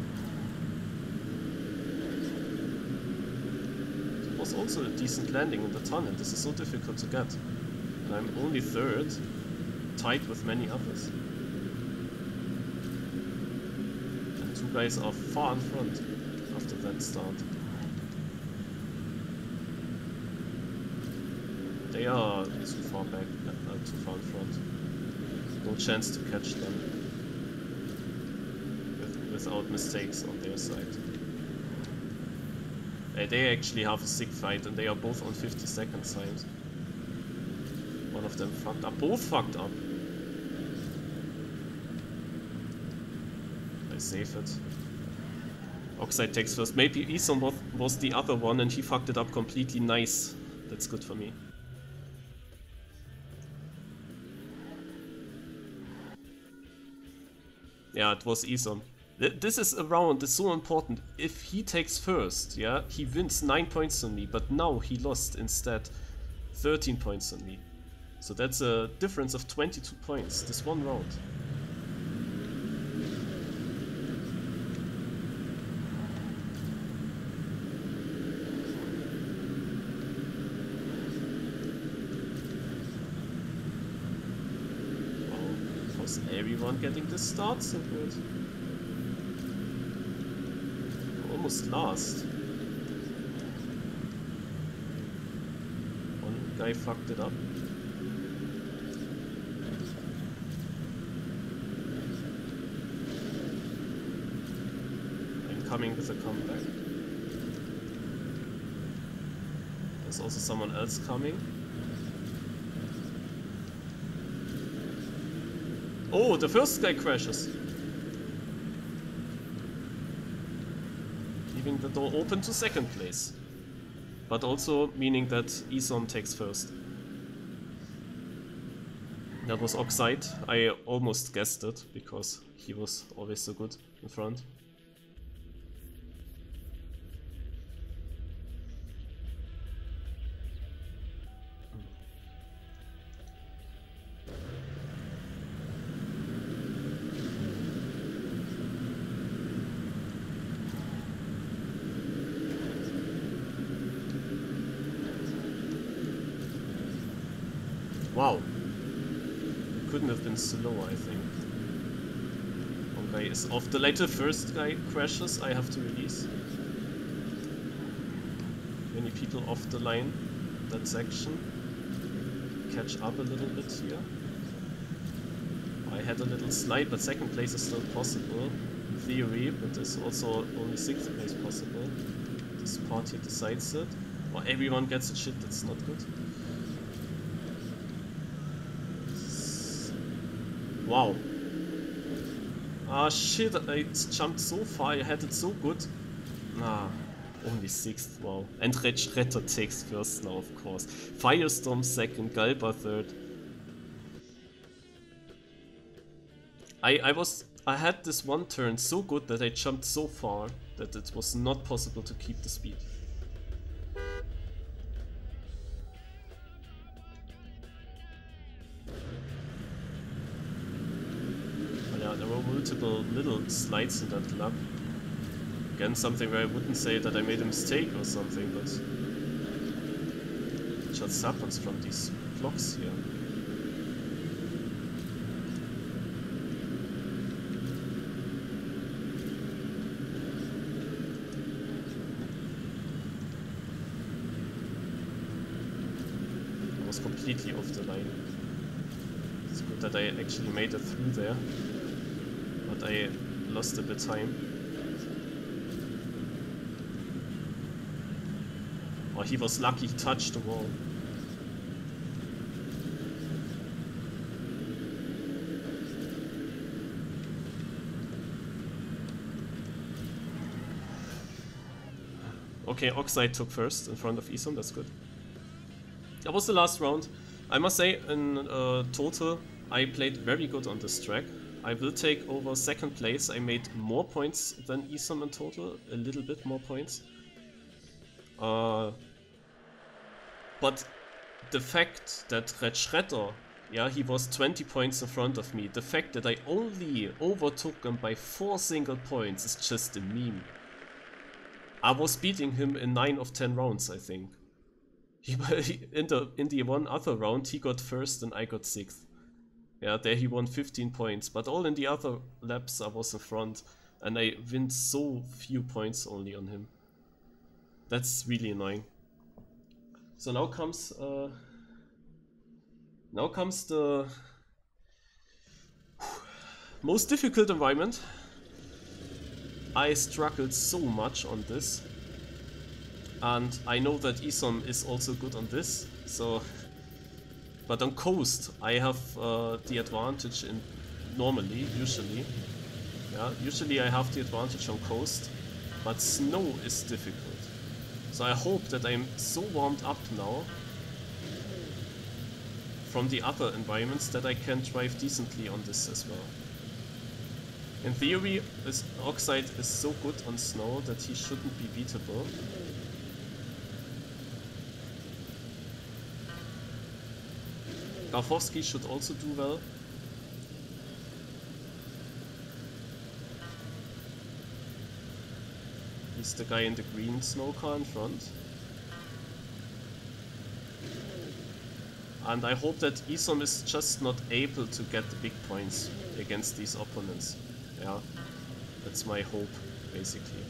It was also a decent landing in the tunnel. This is so difficult to get. And I'm only third, tied with many others. And two guys are far in front after that start. They are too far back, too far in front. No chance to catch them without mistakes on their side. They actually have a sick fight and they are both on 50-second side. One of them fucked up. Both fucked up. I save it. Oxide takes first. Maybe Isom was the other one and he fucked it up completely. Nice. That's good for me. Yeah, it was Isom. This is a round, it's so important. If he takes first, yeah, he wins 9 points on me, but now he lost instead 13 points on me. So that's a difference of 22 points, this one round. Wow, how's everyone getting this start so good? Almost last. One guy fucked it up. I'm coming with a comeback. There's also someone else coming. Oh, the first guy crashes. Leaving the door open to second place. But also meaning that Isom takes first. That was Oxide. I almost guessed it because he was always so good in front. Wow. Couldn't have been slow, I think. One guy is off the later. First guy crashes, I have to release. Many people off the line, that section. Catch up a little bit here. I had a little slide, but second place is still possible. In theory, but there's also only 6th place possible. This part here decides it. Or everyone gets it. Shit, that's not good. Wow. Ah shit, I jumped so far, I had it so good. Ah, only 6th, wow. And Retter takes first now, of course. Firestorm second, Galpa third. I had this one turn so good that I jumped so far that it was not possible to keep the speed. Multiple little slides in that lap. Again, something where I wouldn't say that I made a mistake or something, but it just happens from these blocks here. I was completely off the line. It's good that I actually made it through there. But I lost a bit of time. Oh, he was lucky he touched the wall. Okay, Oxide took first in front of Isom, that's good. That was the last round. I must say, in total, I played very good on this track. I will take over second place. I made more points than Isom in total, a little bit more points. But the fact that Red Shredder, yeah, he was 20 points in front of me, the fact that I only overtook him by 4 single points is just a meme. I was beating him in 9 of 10 rounds, I think. In the one other round, he got first and I got 6th. Yeah, there he won 15 points, but all in the other laps I was in front, and I win so few points only on him. That's really annoying. So now comes the most difficult environment. I struggled so much on this, and I know that Isom is also good on this, so... But on coast, I have the advantage in usually. Yeah, usually I have the advantage on coast, but snow is difficult. So I hope that I'm so warmed up now from the other environments that I can drive decently on this as well. In theory, this Oxide is so good on snow that he shouldn't be beatable. Garfowski should also do well. He's the guy in the green snow car in front. And I hope that Isom is just not able to get the big points against these opponents. Yeah, that's my hope, basically.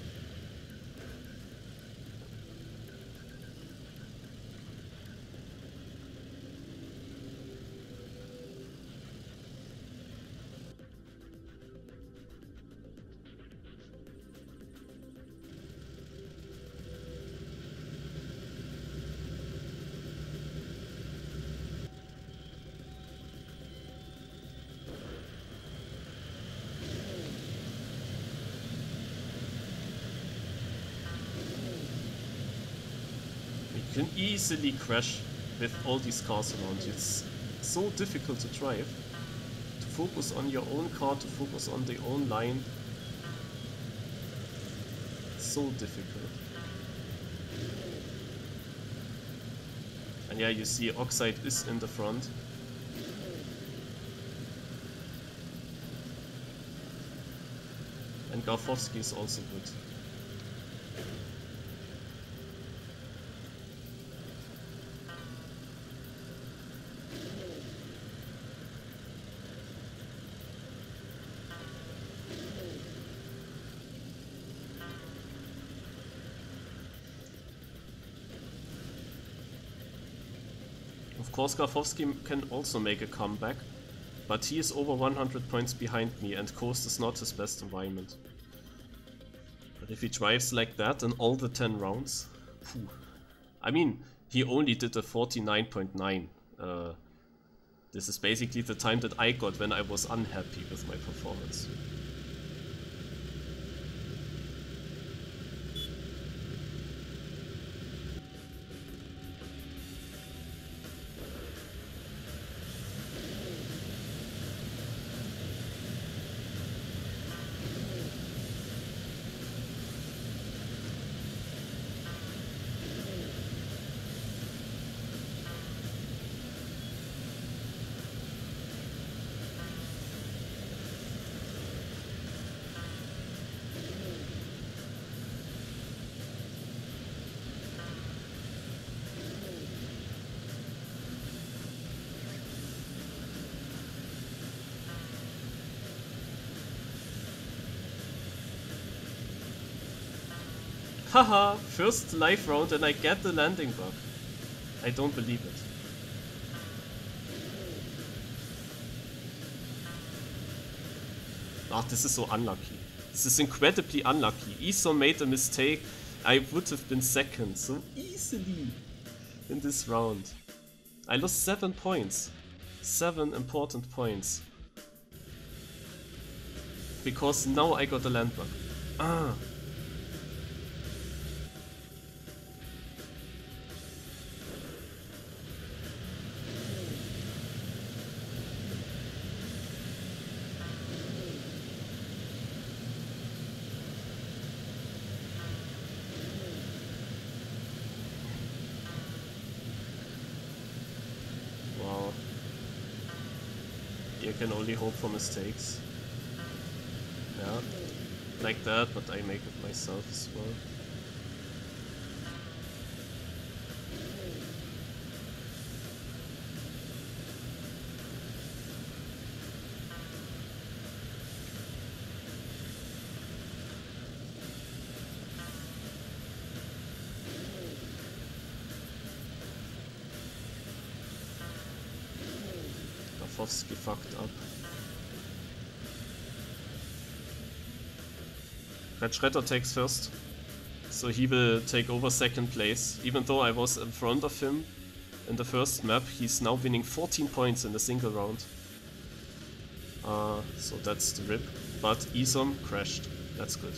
You can easily crash with all these cars around you. It's so difficult to drive. To focus on your own car, to focus on the own line. So difficult. And yeah, you see Oxide is in the front. And Garfowski is also good. Of course, Garfowski can also make a comeback, but he is over 100 points behind me and Coast is not his best environment. But if he drives like that in all the 10 rounds... Phew. I mean, he only did a 49.9. This is basically the time that I got when I was unhappy with my performance. Haha, first live round and I get the landing bug. I don't believe it. Ah, this is so unlucky. This is incredibly unlucky. Isom made a mistake. I would have been second so easily in this round. I lost 7 points. 7 important points. Because now I got the land bug. Ah. can only hope for mistakes. Yeah, like that, but I make it myself as well. Rafowski fucked up. Red Shredder takes first, so he will take over second place. Even though I was in front of him in the first map, he's now winning 14 points in a single round. So that's the rip. But Isom crashed. That's good.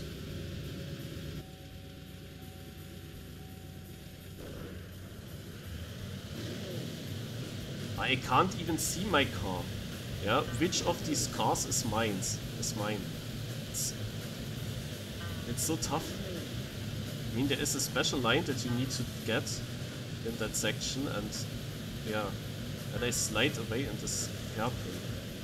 I can't even see my car. Yeah, which of these cars is mine? It's so tough. I mean, there is a special line that you need to get in that section, and yeah, and I slide away in this hairpin.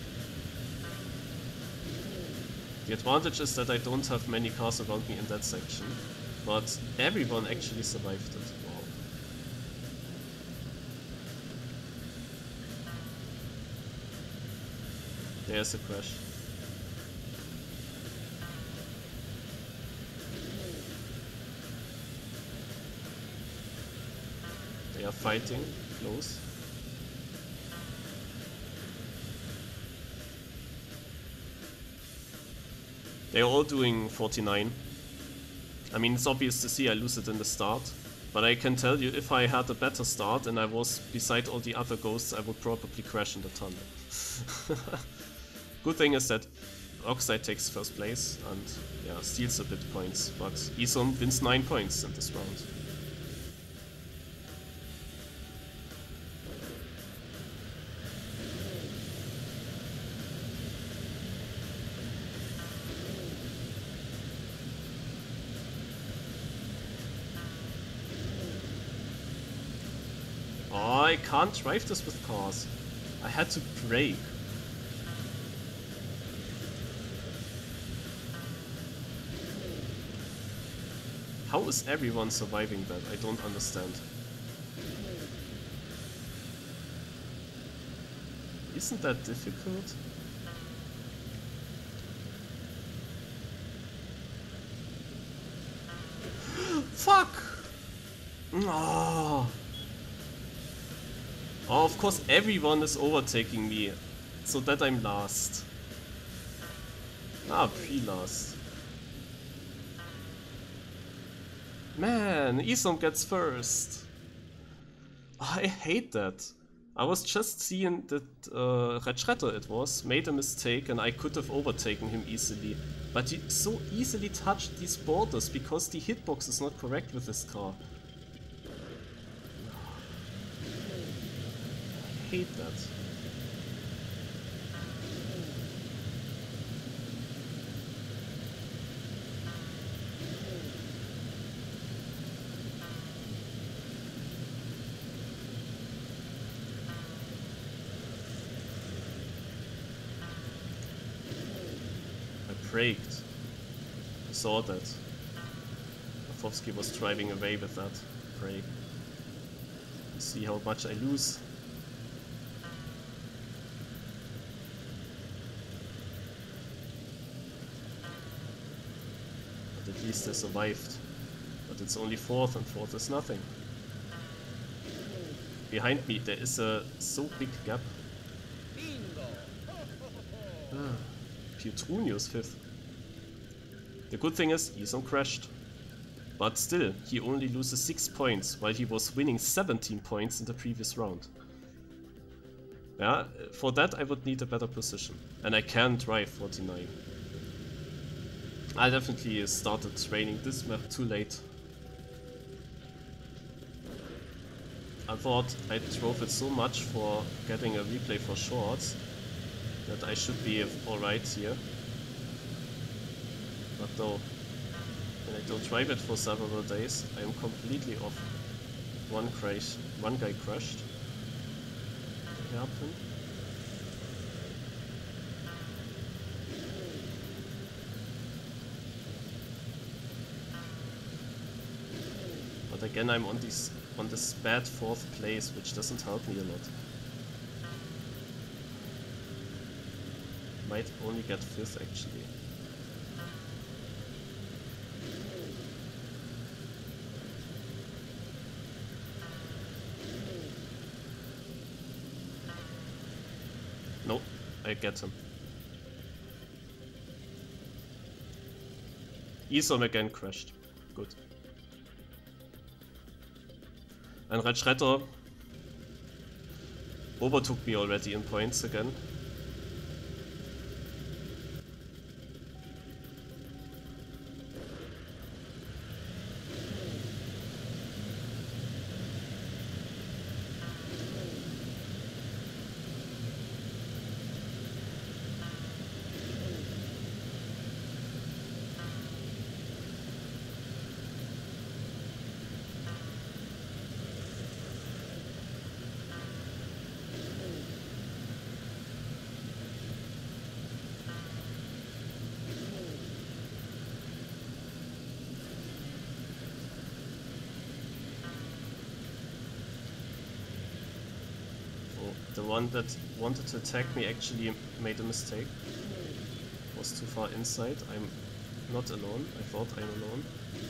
The advantage is that I don't have many cars around me in that section, but everyone actually survived it. Wow. There's a crash. They are fighting close. They're all doing 49. I mean, it's obvious to see I lose it in the start, but I can tell you if I had a better start and I was beside all the other ghosts, I would probably crash in the tunnel. Good thing is that Oxide takes first place and yeah, steals a bit points, but Isom wins 9 points in this round. I can't drive this with cars. I had to brake. How is everyone surviving that? I don't understand. Isn't that difficult? Fuck! Oh. Oh, of course everyone is overtaking me, so that I'm last. Ah, pre-last. Man, Isom gets first. I hate that. I was just seeing that Red Shredder it was, made a mistake and I could have overtaken him easily. But he so easily touched these borders because the hitbox is not correct with this car. I hate that. I braked. I saw that. Rafowski was driving away with that brake. See how much I lose. At least I survived. But it's only fourth, and fourth is nothing. Behind me there is a so big gap. Ah, Pietrunius fifth. The good thing is, Isom crashed. But still, he only loses 6 points, while he was winning 17 points in the previous round. Yeah, for that I would need a better position. And I can drive 49. I definitely started training this map too late. I thought I drove it so much for getting a replay for shorts that I should be alright here. But though, when I don't drive it for several days, I am completely off. One guy crashed. Hairpin. But again, I'm on this bad 4th place, which doesn't help me a lot. Might only get 5th actually. No, I get him. Isom again crashed. Good. And Red Shredder overtook me already in points again. The one that wanted to attack me actually made a mistake. Was too far inside. I'm not alone. I thought I'm alone.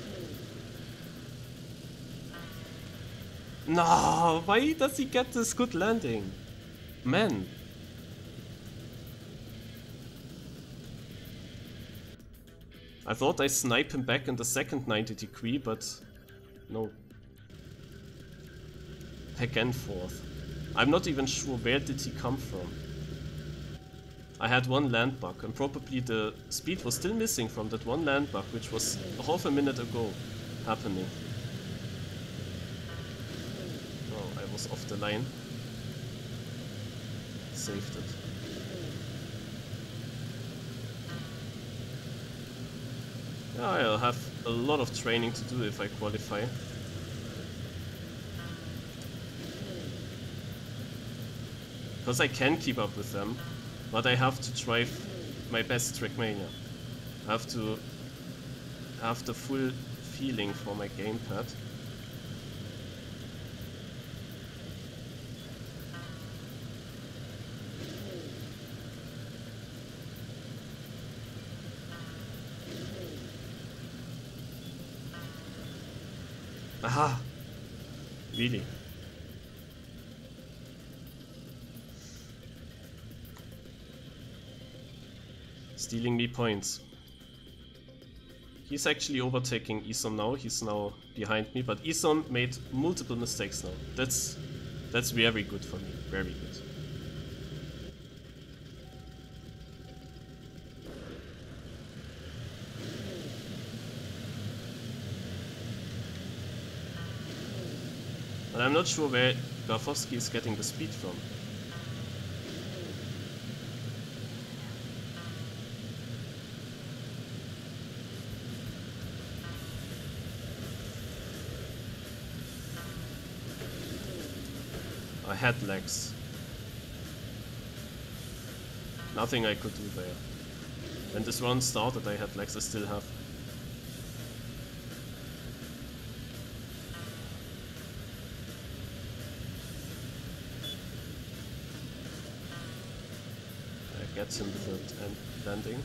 No! Why does he get this good landing? Man! I thought I snipe him back in the second 90 degree, but no. Again 4th. I'm not even sure where did he come from. I had one land bug and probably the speed was still missing from that one land bug, which was half a minute ago happening. Oh, I was off the line. Saved it. Yeah, I'll have a lot of training to do if I qualify. Because I can keep up with them, but I have to drive my best Trackmania. I have to have the full feeling for my gamepad. Aha! Really? Stealing me points. He's actually overtaking Isom now. He's now behind me, but Isom made multiple mistakes now. That's very good for me. Very good. And I'm not sure where Garfowski is getting the speed from. I had legs. Nothing I could do there. When this run started I had legs, I still have. I get him with an landing.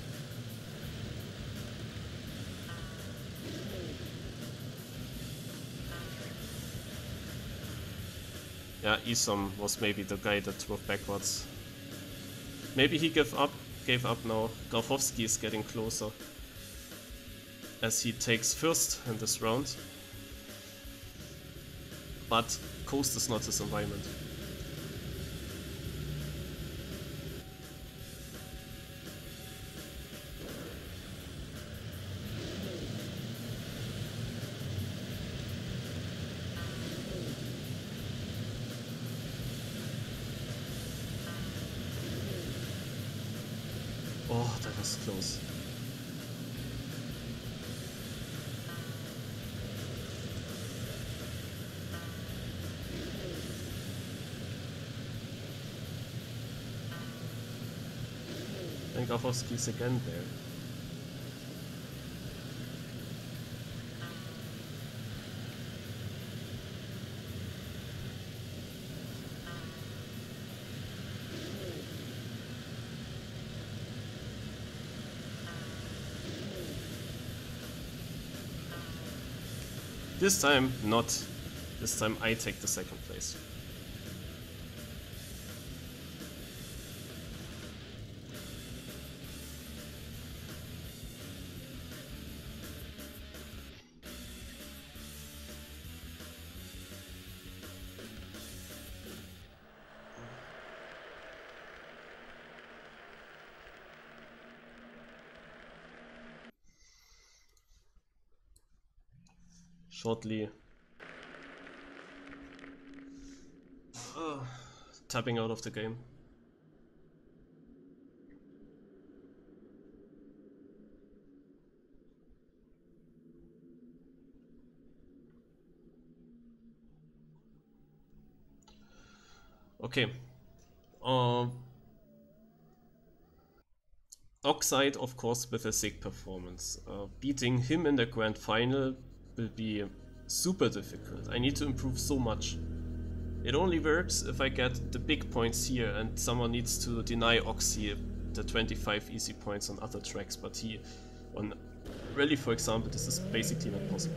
Yeah, Isom was maybe the guy that drove backwards. Maybe he gave up now. Garfowski is getting closer as he takes first in this round. But coast is not his environment. Oh, that was close. And Garfowski's again there. This time not. This time I take the second place. Shortly tapping out of the game. Okay. Oxide, of course, with a sick performance. Beating him in the grand final will be super difficult. I need to improve so much. It only works if I get the big points here and someone needs to deny Oxy the 25 easy points on other tracks, but on Rally, for example, this is basically not possible.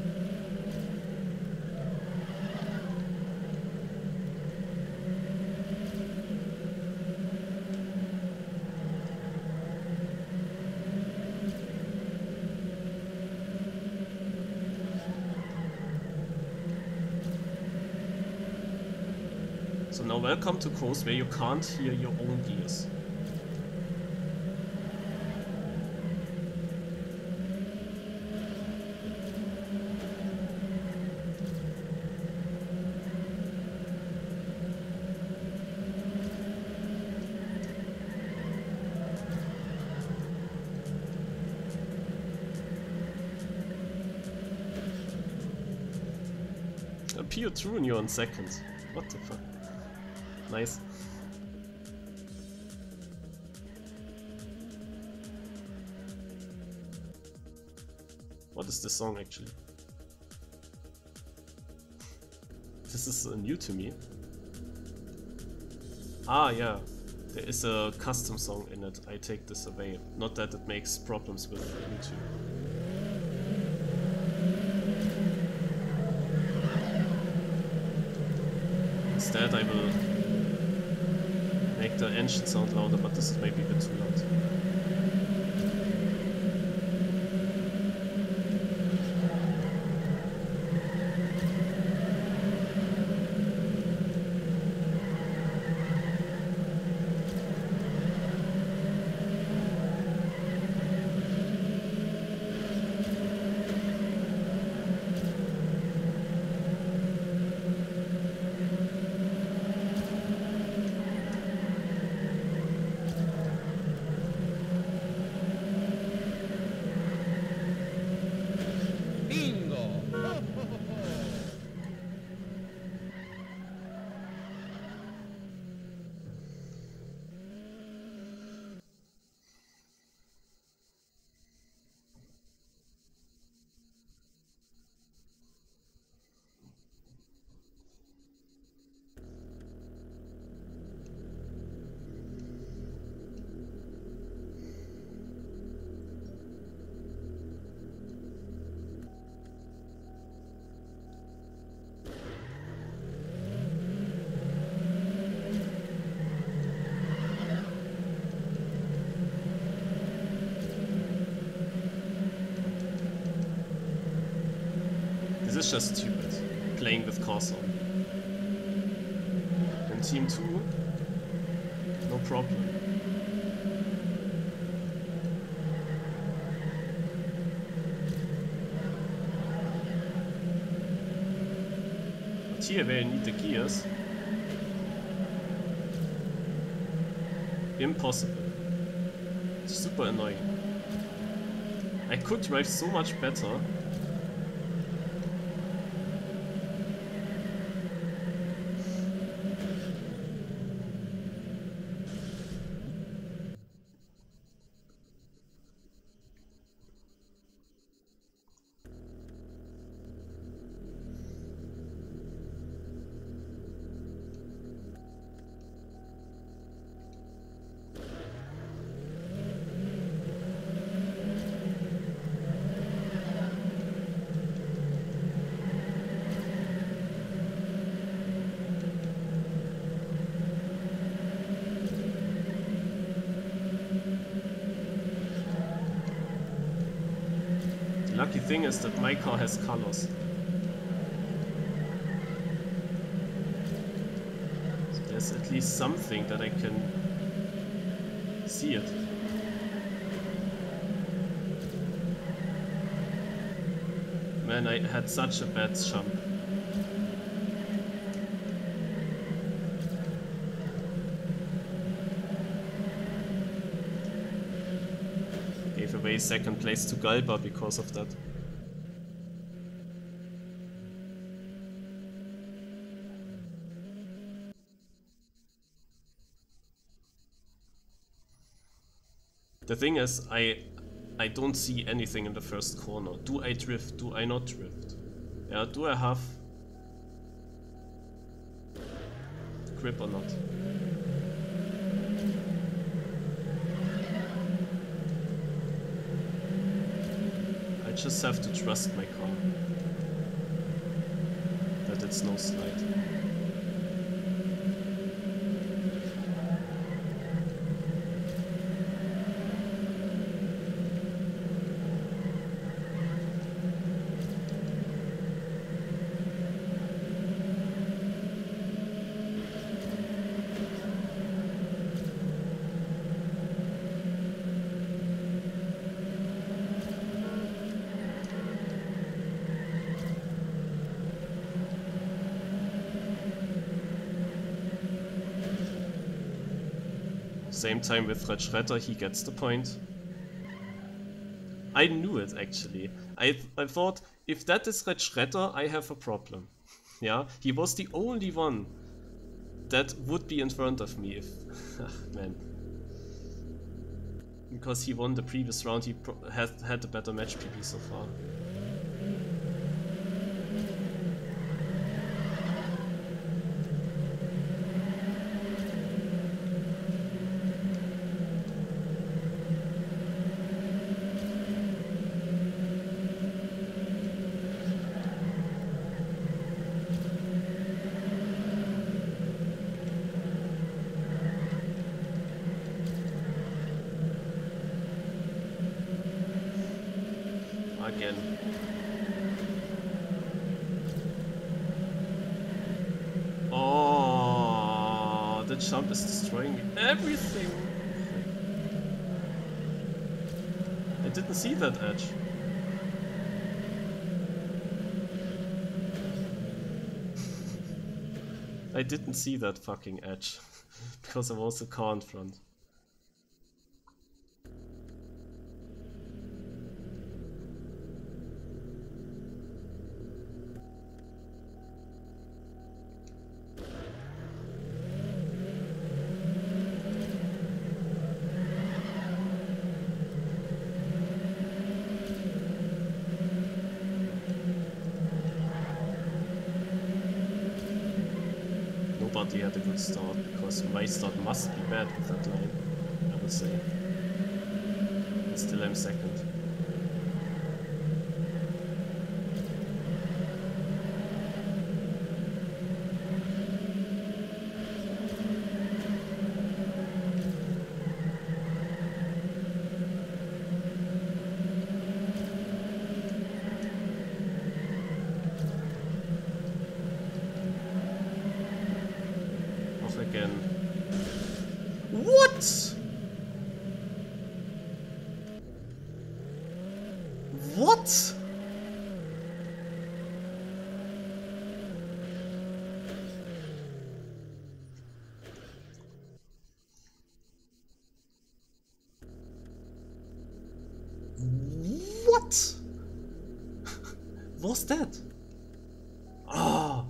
So now welcome to course where you can't hear your own gears. Pio Trun, you're on second. What the fuck? Nice. What is this song actually? This is new to me. Ah, yeah. There is a custom song in it. I take this away. Not that it makes problems with YouTube. Instead, I will make the engine sound louder, but this is maybe a bit too loud. This is just stupid, playing with Carson. In Team 2, no problem. But here where you need the gears, impossible. It's super annoying. I could drive so much better. The lucky thing is that my car has colors. So there's at least something that I can see it. Man, I had such a bad jump. Gave away second place to Galba because of that. The thing is, I don't see anything in the first corner. Do I drift? Do I not drift? Yeah, do I have grip or not? I just have to trust my car. That it's no slide. Same time with Red Shredder, he gets the point. I knew it actually. I thought, if that is Red Shredder, I have a problem. Yeah, he was the only one that would be in front of me if... man. Because he won the previous round, he had a better match PP so far. Again. Oh, the jump is destroying everything. I didn't see that edge. I didn't see that fucking edge because there was a car in front. Nobody had a good start, because my start must be bad with that line, I would say. And still I'm second. Again. What? What? What? What's that? Ah.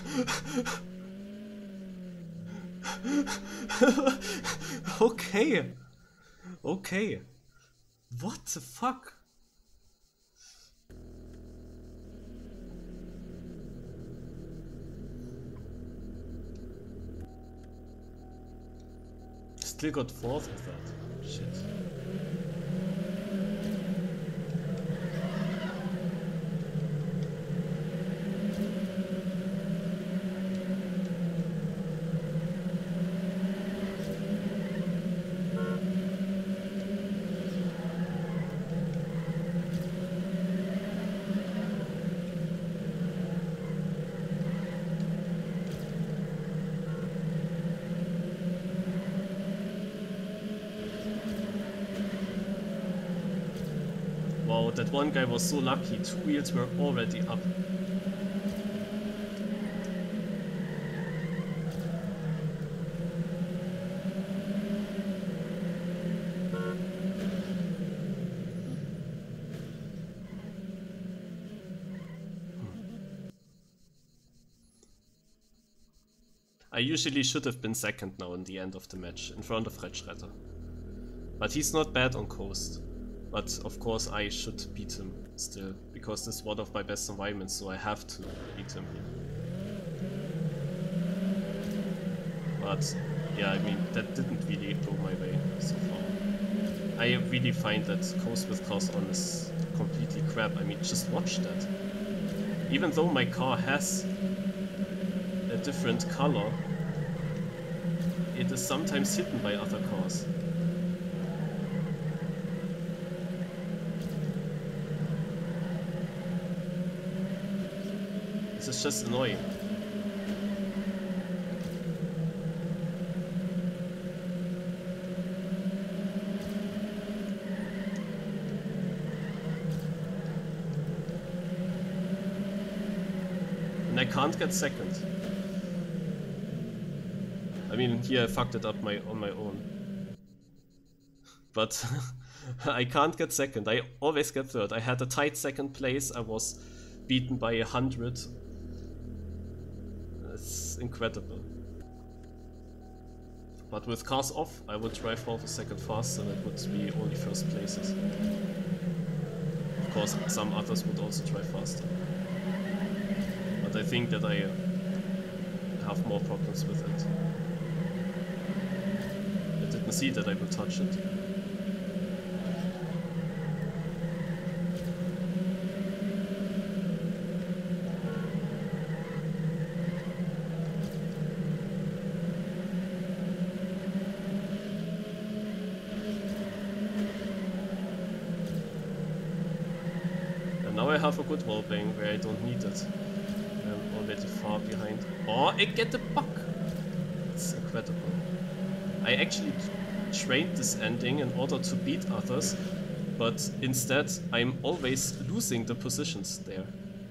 Okay. Okay. What the fuck? Still got fourth with that. Shit. Wow, that one guy was so lucky. 2 wheels were already up. I usually should have been second now in the end of the match, in front of Red Shredder. But he's not bad on coast. But of course I should beat him still, because this is one of my best environments, so I have to beat him here. But yeah, I mean, that didn't really go my way so far. I really find that coast with cars on is completely crap. I mean, just watch that. Even though my car has a different color, it is sometimes hidden by other cars. This is just annoying. And I can't get second. I mean, here I fucked it up on my own. But I can't get second. I always get third. I had a tight second place. I was beaten by 100. It's incredible. But with cars off, I would drive half a second faster and it would be only first places. Of course, some others would also drive faster. But I think that I have more problems with it. I didn't see that I will touch it. Now I have a good wall bang where I don't need it. I'm already far behind. Oh, I get the bug! It's incredible. I actually trained this ending in order to beat others, but instead I'm always losing the positions there.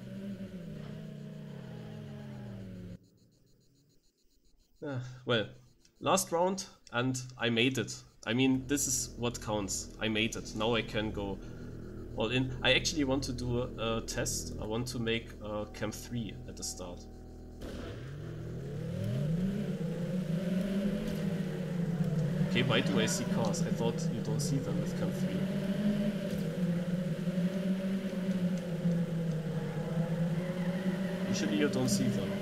Well, last round and I made it. I mean, this is what counts. I made it. Now I can go all in. I actually want to do a test. I want to make Camp 3 at the start. Okay, why do I see cars? I thought you don't see them with Camp 3. Usually you don't see them.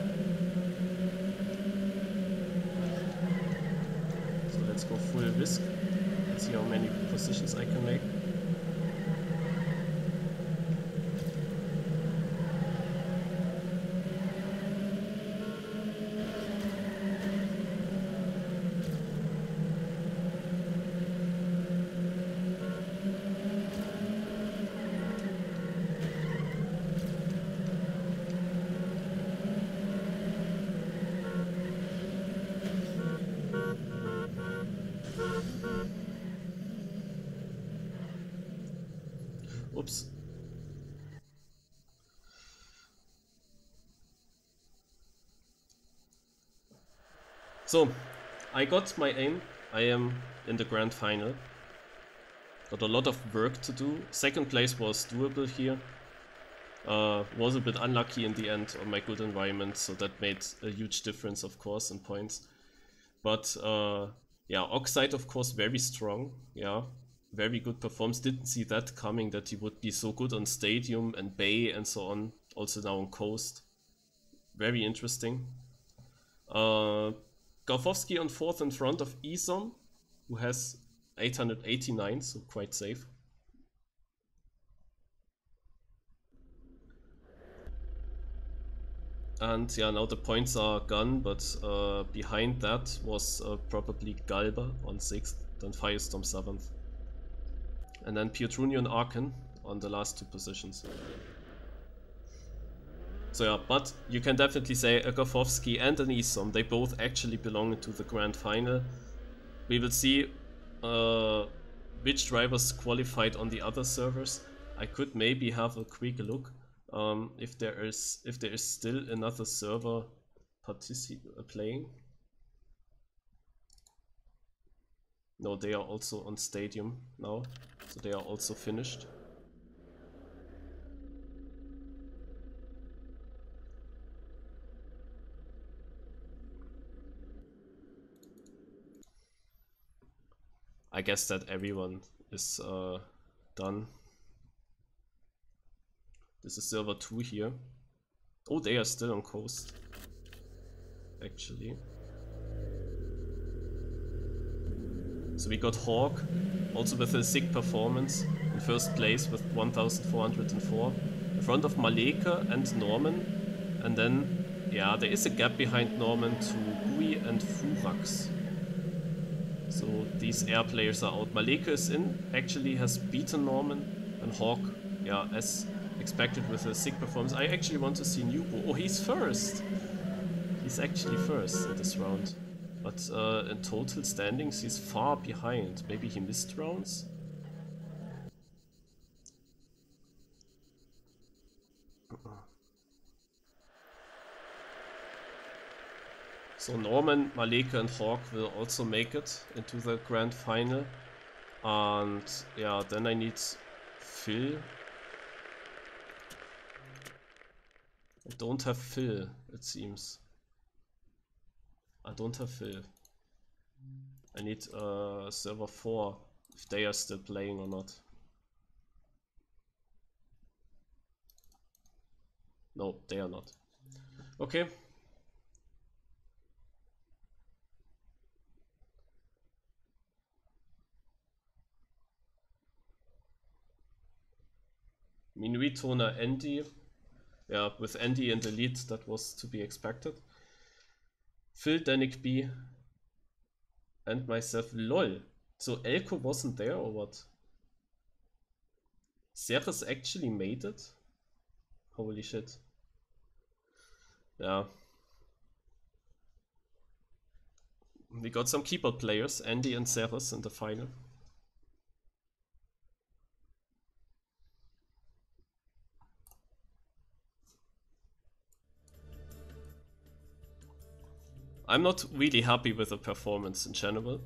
So let's go full risk. Let's see how many positions I can make. Oops. So, I got my aim. I am in the grand final. Got a lot of work to do. Second place was doable here. Was a bit unlucky in the end on my good environment, so that made a huge difference, of course, in points. But yeah, Oxide, of course, very strong. Yeah, very good performance. Didn't see that coming, that he would be so good on Stadium and Bay and so on. Also now on Coast. Very interesting. Garfowski on 4th in front of Isom, who has 889, so quite safe. And yeah, now the points are gone, but behind that was probably Galba on 6th, then Firestorm 7th. And then Pietrunio and Arkan on the last 2 positions. So yeah, but you can definitely say a Garfowski and an Isom, they both actually belong to the grand final. We will see which drivers qualified on the other servers. I could maybe have a quick look. If there is still another server playing. No, they are also on Stadium now, so they are also finished. I guess that everyone is done. This is server 2 here. Oh, they are still on Coast, actually. So we got Hawk, also with a sick performance, in first place with 1404, in front of Maleka and Norman. And then, yeah, there is a gap behind Norman to Gui and Furax. So these air players are out. Maleka is in, actually has beaten Norman, and Hawk, yeah, as expected with a sick performance. I actually want to see Nubo. Oh, he's first! He's actually first in this round. But in total standings, he's far behind. Maybe he missed rounds? So Norman, Maleka and Hawk will also make it into the grand final. And yeah, then I need Phil. I don't have Phil, it seems. I don't have Phil. I need server 4, if they are still playing or not. No, they are not. Okay. Minuitona Andy. Yeah, with Andy in the lead, that was to be expected. Phil, Danik B, and myself. LOL. So Elko wasn't there or what? Ceres actually made it? Holy shit. Yeah. We got some keyboard players, Andy and Ceres, in the final. I'm not really happy with the performance in general.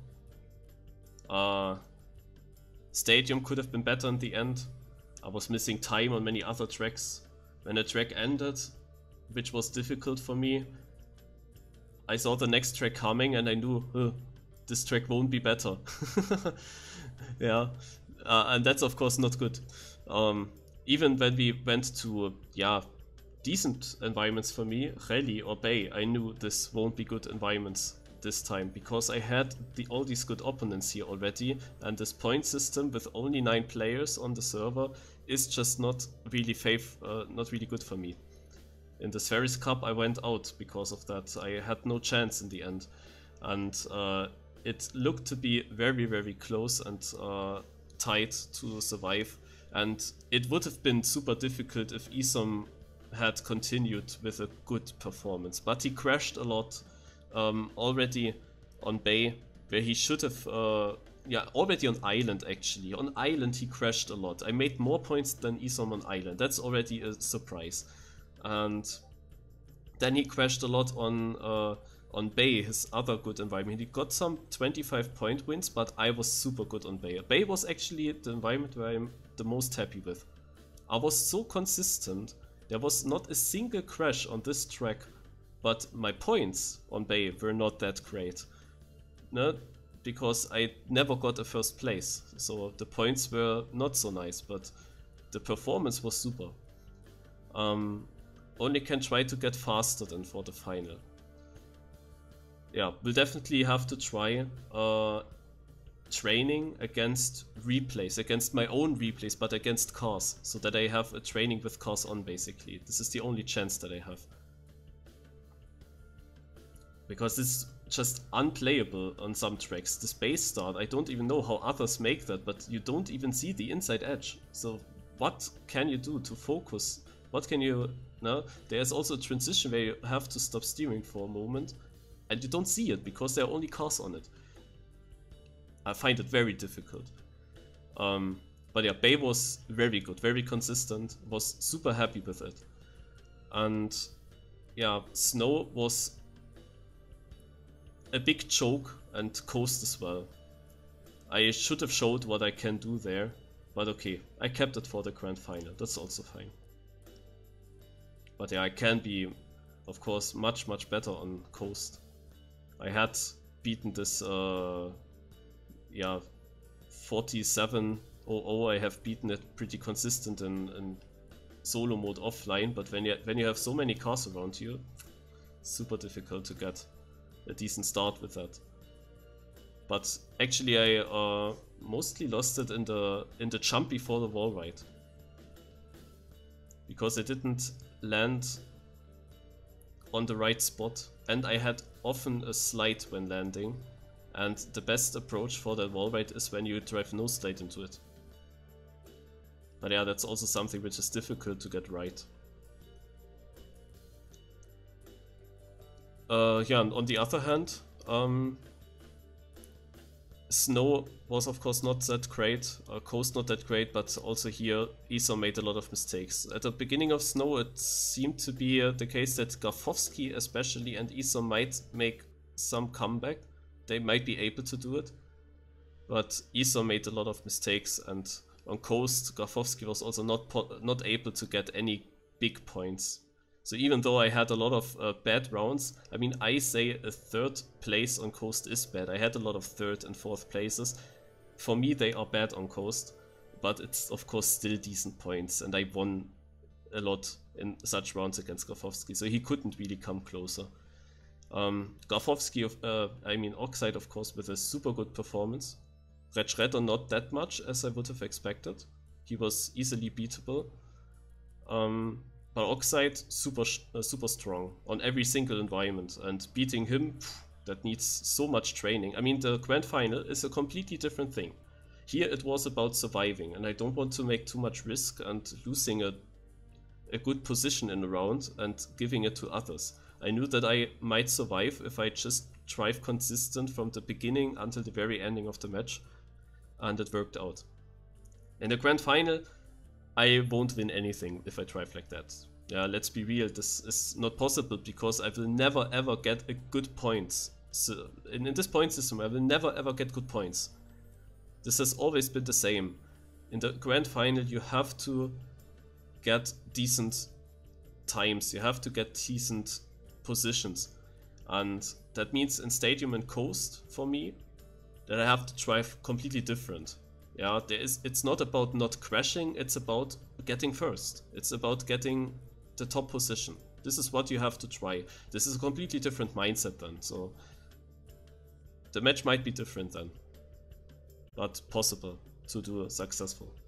Stadium could have been better in the end. I was missing time on many other tracks. When the track ended, which was difficult for me, I saw the next track coming and I knew this track won't be better. Yeah, and that's of course not good. Even when we went to decent environments for me, Rally or Bay, I knew this won't be good environments this time, because I had all these good opponents here already, and this point system with only 9 players on the server is just not really not really good for me. In the Spheris Cup I went out because of that. I had no chance in the end, and it looked to be very, very close and tight to survive, and it would have been super difficult if Isom had continued with a good performance, but he crashed a lot already on Bay, where he should have already on Island actually. On Island he crashed a lot. I made more points than Isom on Island. That's already a surprise. And then he crashed a lot on Bay, his other good environment. He got some 25 point wins, but I was super good on Bay. Bay was actually the environment where I'm the most happy with. I was so consistent. There was not a single crash on this track, but my points on Bay were not that great. No? Because I never got a first place, so the points were not so nice, but the performance was super. Only can try to get faster than for the final. Yeah, we'll definitely have to try training against replays, against my own replays, but against cars, so that I have a training with cars on, basically. This is the only chance that I have. Because it's just unplayable on some tracks. The space start, I don't even know how others make that, but you don't even see the inside edge. So what can you do to focus? What can you... No? There's also a transition where you have to stop steering for a moment, and you don't see it because there are only cars on it. I find it very difficult. But yeah, Bay was very good, very consistent, was super happy with it. And yeah, Snow was a big choke and Coast as well. I should have showed what I can do there, but okay, I kept it for the grand final, that's also fine. But yeah, I can be, of course, much better on Coast. I had beaten this, yeah, 47.00, I have beaten it pretty consistent in solo mode offline, but when you have so many cars around you, super difficult to get a decent start with that. But actually I mostly lost it in the jump before the wall ride, because I didn't land on the right spot, and I had often a slide when landing, and the best approach for that wall ride is when you drive no slide into it. But yeah, that's also something which is difficult to get right. Yeah, on the other hand, Snow was of course not that great, Coast not that great, but also here Iso made a lot of mistakes. At the beginning of Snow it seemed to be the case that Grafowski especially and Iso might make some comeback. They might be able to do it, but Iso made a lot of mistakes, and on Coast Grafowski was also not able to get any big points. So even though I had a lot of bad rounds, I mean, I say a third place on Coast is bad. I had a lot of third and fourth places. For me, they are bad on Coast, but it's of course still decent points, and I won a lot in such rounds against Grafowski, so he couldn't really come closer. Grafowski, I mean Oxide, of course, with a super good performance. Red Shredder not that much as I would have expected. He was easily beatable. But Oxide super strong on every single environment, and beating him, that needs so much training. I mean, the grand final is a completely different thing. Here it was about surviving, and I don't want to make too much risk and losing a good position in a round and giving it to others. I knew that I might survive if I just drive consistent from the beginning until the very ending of the match, and it worked out. In the grand final, I won't win anything if I drive like that. Yeah, let's be real, this is not possible because I will never ever get a good points. So in this point system I will never ever get good points. This has always been the same. In the grand final you have to get decent times, you have to get decent positions. And that means in Stadium and Coast for me that I have to drive completely different. Yeah, it's not about not crashing, it's about getting first. It's about getting the top position. This is what you have to try. This is a completely different mindset then, so the match might be different then, but possible to do successful.